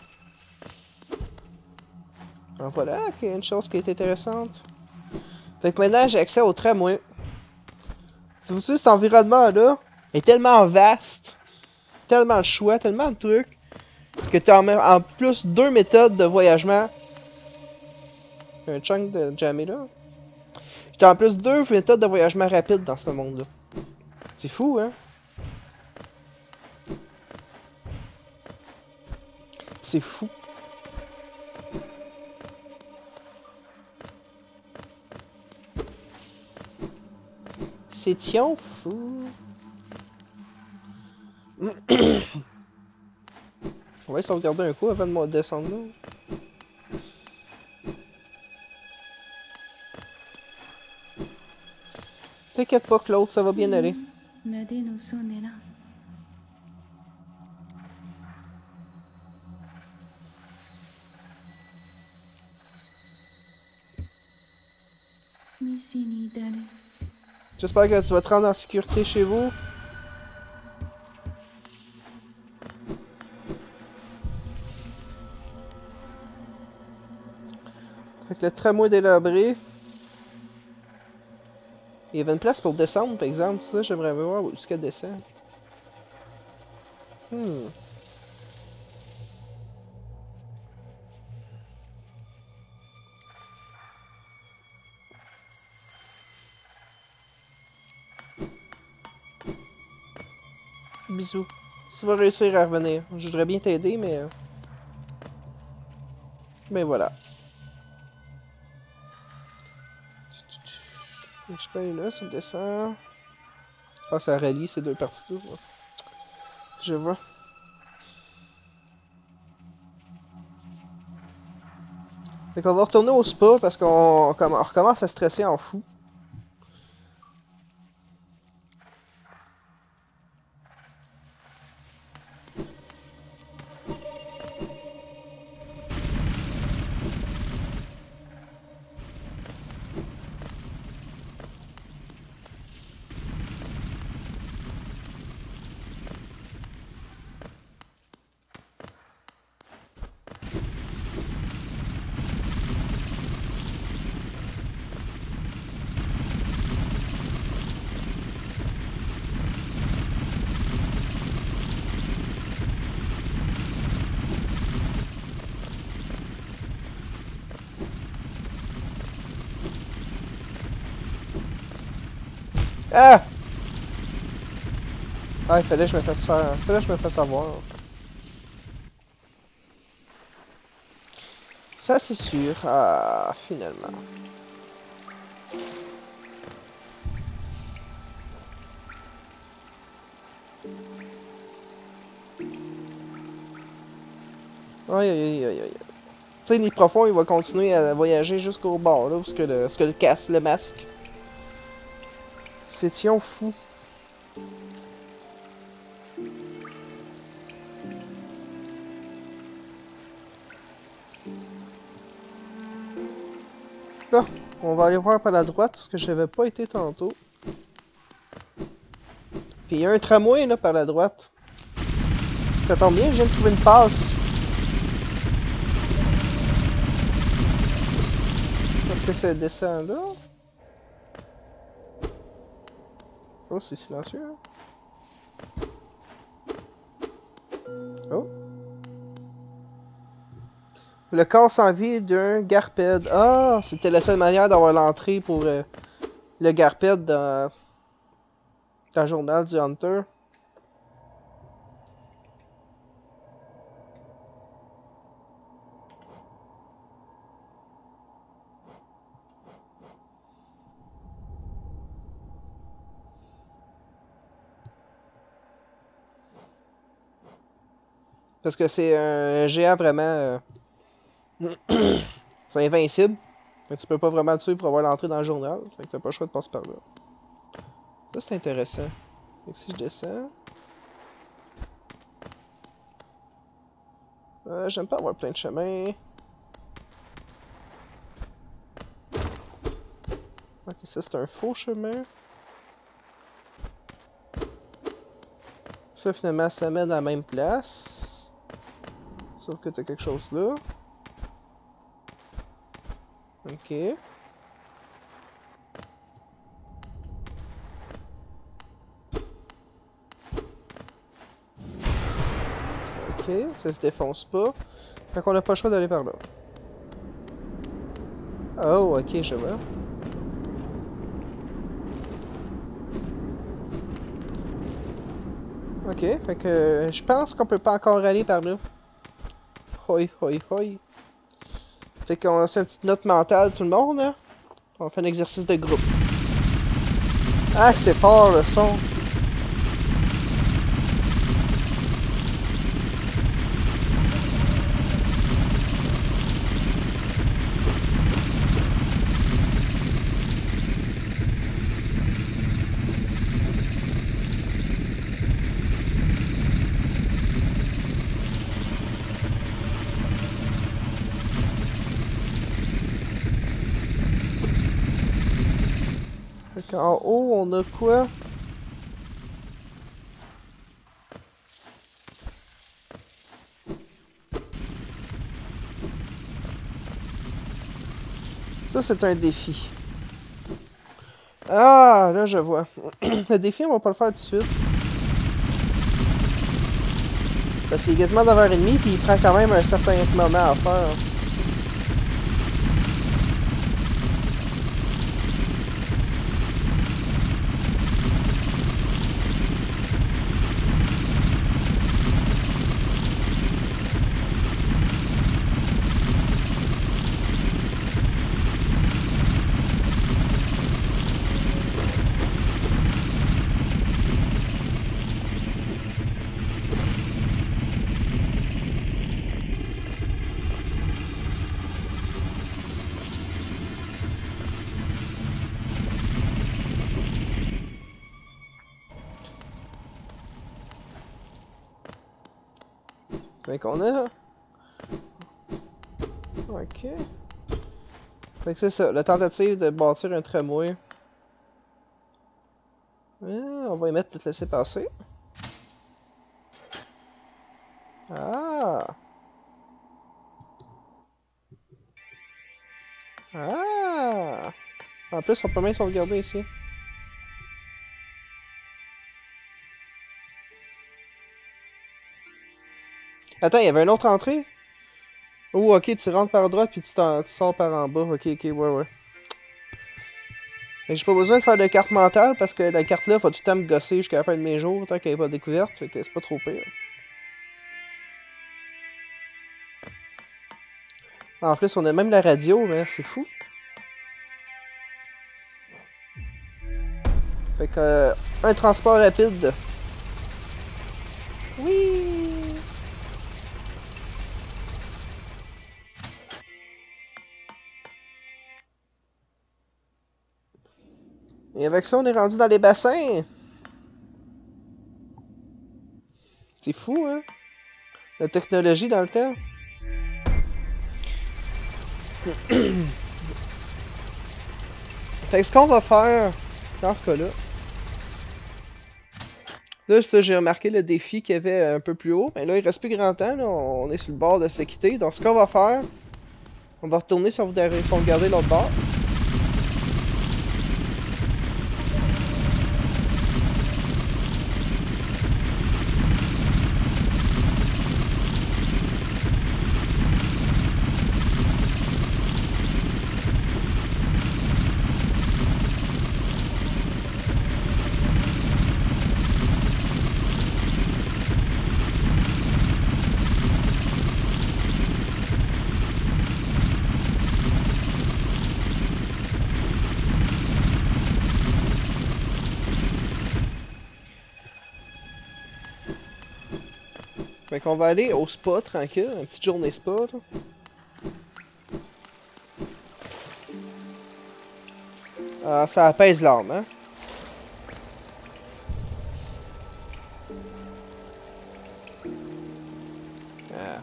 En voilà, qu'il y a une chose qui est intéressante. Fait que maintenant, j'ai accès au tramway. Si vous savez, cet environnement-là est tellement vaste, tellement de choix, tellement de trucs, que tu as en plus 2 méthodes de voyagement. Un chunk de jammer là. Tu as en plus 2 méthodes de voyagement rapide dans ce monde-là. C'est fou, hein? C'est fou. C'est tiens fou. On va sauvegarder un coup avant de descendre là. T'inquiète pas, Claude, ça va bien aller. J'espère que tu vas te rendre en sécurité chez vous. Fait que le tramway est délabré. Il y avait une place pour descendre, par exemple. Ça, j'aimerais voir où est-ce qu'elle descend. Bisous. Tu vas réussir à revenir. Je voudrais bien t'aider, mais... Mais voilà. Je peux aller là, ça descend. Ah, ça relie ces deux parties-là. Je vois. Fait qu'on va retourner au spa parce qu'on recommence à stresser en fou. Ah! Ah, il fallait que je me fasse faire... Fallait que je me fasse avoir. Ça, c'est sûr. Ah, finalement. Aïe, aïe, aïe, aïe, aïe. Tu sais, Nid Profond, il va continuer à voyager jusqu'au bord, là, parce que le casse, le masque. C'est tiens fou. Là, on va aller voir par la droite, parce que je n'avais pas été tantôt. Puis il y a un tramway, là, par la droite. Ça tombe bien, je viens de trouver une passe. Est-ce que ça descend là? Oh, c'est silencieux, hein? Oh. Le corps sans vie d'un Garped. Ah, c'était la seule manière d'avoir l'entrée pour le Garped dans le journal du Hunter. Parce que c'est un géant vraiment... c'est invincible. Mais tu peux pas vraiment le tuer pour avoir l'entrée dans le journal. Fait que t'as pas le choix de passer par là. Ça, c'est intéressant. Fait que si je descends... j'aime pas avoir plein de chemins. Ok, ça c'est un faux chemin. Ça finalement ça mène à la même place. Sauf que t'as quelque chose là. Ok. Ok, ça se défonce pas. Fait qu'on a pas le choix d'aller par là. Oh, ok, je vois. Ok, fait que je pense qu'on peut pas encore aller par là. Hoi, hoi, hoi. Fait qu'on fait une petite note mentale tout le monde, hein? On fait un exercice de groupe. Ah, c'est fort le son. Fait qu'en haut, on a quoi? Ça, c'est un défi. Ah, là, je vois. Le défi, on va pas le faire tout de suite. Parce qu'il est quasiment 9h30, puis il prend quand même un certain moment à faire. Fait qu'on a... Ok. Fait que c'est ça, la tentative de bâtir un tramway. On va y mettre tout laisser passer. Ah! Ah! En plus, on peut même sauvegarder ici. Attends, il y avait une autre entrée? Oh, ok, tu rentres par droite puis tu sors par en bas. Ok, ok, ouais, ouais. Fait que j'ai pas besoin de faire de carte mentale parce que la carte là va tout le temps me gosser jusqu'à la fin de mes jours tant qu'elle est pas découverte. Fait que c'est pas trop pire. En plus, on a même la radio, mais c'est fou. Fait que, un transport rapide. Oui! Et avec ça, on est rendu dans les bassins. C'est fou, hein? La technologie dans le temps. Fait que ce qu'on va faire dans ce cas-là. Là, ça, j'ai remarqué le défi qu'il y avait un peu plus haut. Mais là, il reste plus grand temps. Là, on est sur le bord de se quitter. Donc, ce qu'on va faire, on va retourner sauvegarder l'autre bord. Fait qu'on va aller au spa tranquille, une petite journée spa. Là. Ah, ça apaise l'âme, hein? Ah.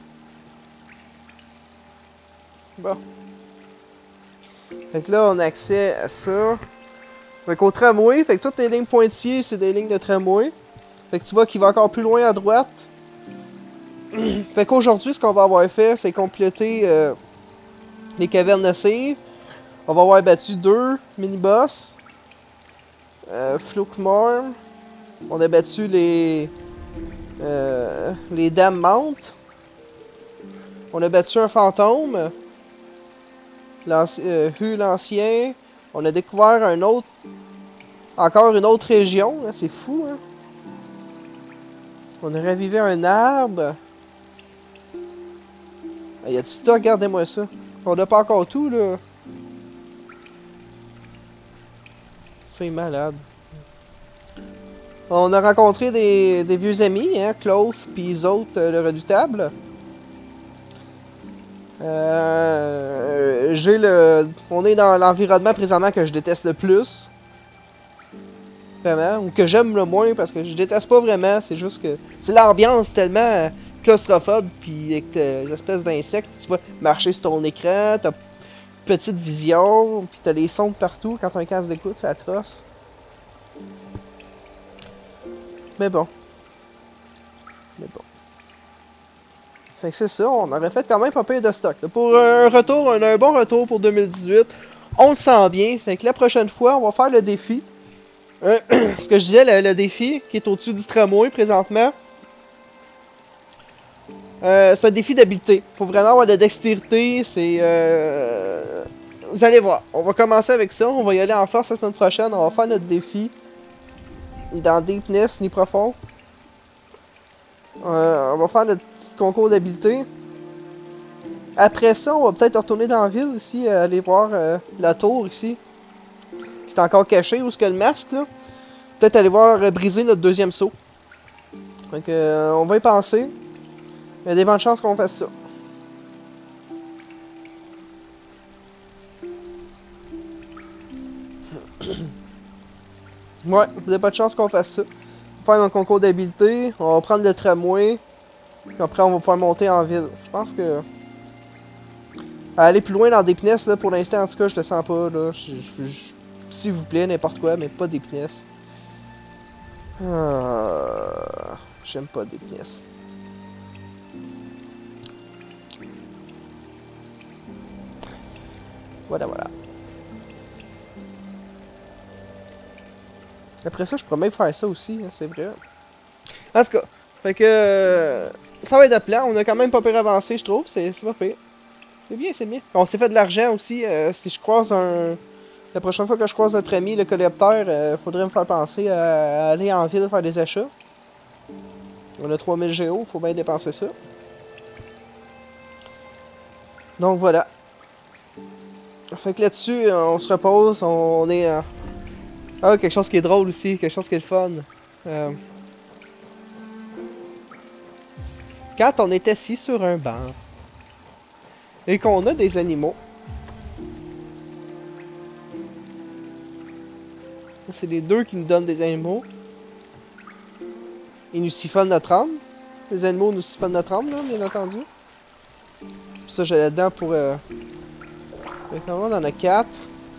Bon. Fait que là, on a accès à ça. Fait qu'au tramway, fait que toutes les lignes pointillées, c'est des lignes de tramway. Fait que tu vois qu'il va encore plus loin à droite. Fait qu'aujourd'hui, ce qu'on va avoir fait, c'est compléter les cavernes de cire. On va avoir battu 2 mini-boss. Floukmore. On a battu les dames Mount. On a battu un fantôme. Hu l'ancien. On a découvert un autre. Encore une autre région. C'est fou, hein. On a ravivé un arbre. Il y a du stock, regardez-moi ça. On n'a pas encore tout, là. C'est malade. On a rencontré des vieux amis, hein, Cloth puis Zoth, le redoutable. On est dans l'environnement présentement que je déteste le plus. Vraiment. Ou que j'aime le moins parce que je déteste pas vraiment. C'est juste que c'est l'ambiance tellement claustrophobe. Puis avec des espèces d'insectes. Tu vas marcher sur ton écran. T'as petite vision. Puis t'as les sons de partout. Quand t'as un casque d'écoute, c'est atroce. Mais bon. Fait que c'est ça, on aurait fait quand même pas pire de stock. Là. Pour un retour, un bon retour pour 2018. On le sent bien. Fait que la prochaine fois, on va faire le défi. Ce que je disais, le défi qui est au-dessus du tramway présentement. C'est un défi d'habileté. Faut vraiment avoir de la dextérité. C'est. Vous allez voir. On va commencer avec ça. On va y aller en force la semaine prochaine. On va faire notre défi. Dans Deepness, ni profond. On va faire notre petit concours d'habileté. Après ça, on va peut-être retourner dans la ville ici, aller voir la tour ici. Qui est encore cachée, où est-ce que le masque là. Peut-être aller voir briser notre deuxième saut. Donc on va y penser. Il y a des bonnes chances qu'on fasse ça. Ouais, il y a pas de chance qu'on fasse ça. On va faire notre concours d'habileté. On va prendre le tramway. Puis après, on va pouvoir monter en ville. Je pense que. Aller plus loin dans des pneus, là, pour l'instant, en tout cas, je le sens pas, là. S'il vous plaît, n'importe quoi, mais pas des pneus. J'aime pas des pneus. Voilà. Après ça, je pourrais même faire ça aussi, hein, c'est vrai. En tout cas, fait que. Ça va être de plan. On a quand même pas pire avancé, je trouve. C'est pas pire. C'est bien. On s'est fait de l'argent aussi. Si je croise la prochaine fois que je croise notre ami, le coléoptère, faudrait me faire penser à aller en ville faire des achats. On a 3000 géo, faut bien dépenser ça. Donc voilà. Fait que là-dessus, on se repose, on est... Ah, quelque chose qui est drôle aussi, quelque chose qui est le fun. Quand on est assis sur un banc, et qu'on a des animaux, c'est les deux qui nous donnent des animaux. Ils nous siphonnent notre âme. Les animaux nous siphonnent notre âme, là, bien entendu. Puis ça, j'ai là-dedans pour... Fait qu'on en a 4.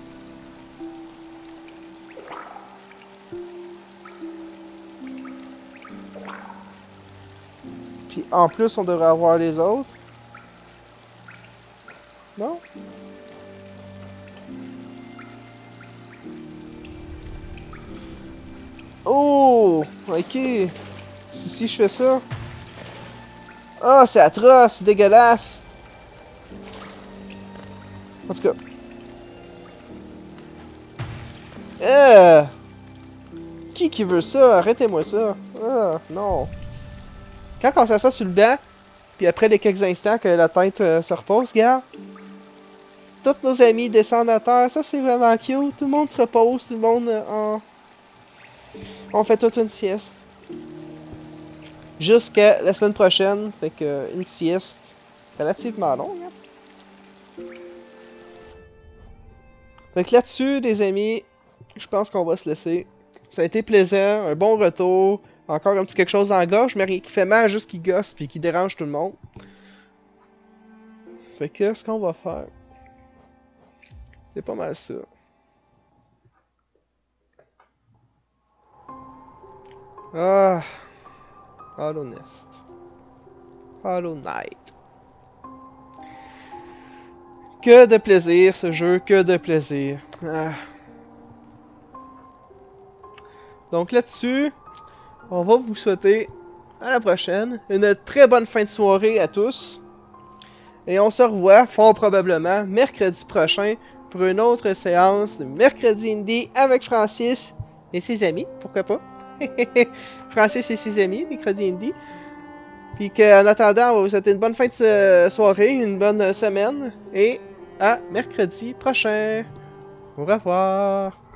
Puis en plus, on devrait avoir les autres. Non? Oh! Ok. Si je fais ça... Ah, c'est atroce, c'est dégueulasse. En tout cas. Qui veut ça? Arrêtez-moi ça. Ah, non. Quand on s'assoit sur le banc, puis après les quelques instants que la tête se repose, regarde. Tous nos amis descendent à terre. Ça, c'est vraiment cute. Tout le monde se repose. Tout le monde on fait toute une sieste. jusqu'à la semaine prochaine. Fait que une sieste relativement longue. Hein? Fait que là-dessus, les amis, je pense qu'on va se laisser. Ça a été plaisant, un bon retour. Encore un petit quelque chose dans la gorge, mais qui fait mal, juste qui gosse puis qui dérange tout le monde. Fait que ce qu'on va faire, c'est pas mal ça. Ah, Hollow Nest, Hollow Knight. Que de plaisir ce jeu, que de plaisir. Ah. Donc là-dessus, on va vous souhaiter à la prochaine, une très bonne fin de soirée à tous. Et on se revoit fort probablement mercredi prochain pour une autre séance de Mercredi Indie avec Francis et ses amis, pourquoi pas. Francis et ses amis, Mercredi Indie. Puis qu'en attendant, on va vous souhaiter une bonne fin de soirée, une bonne semaine et à mercredi prochain. Au revoir.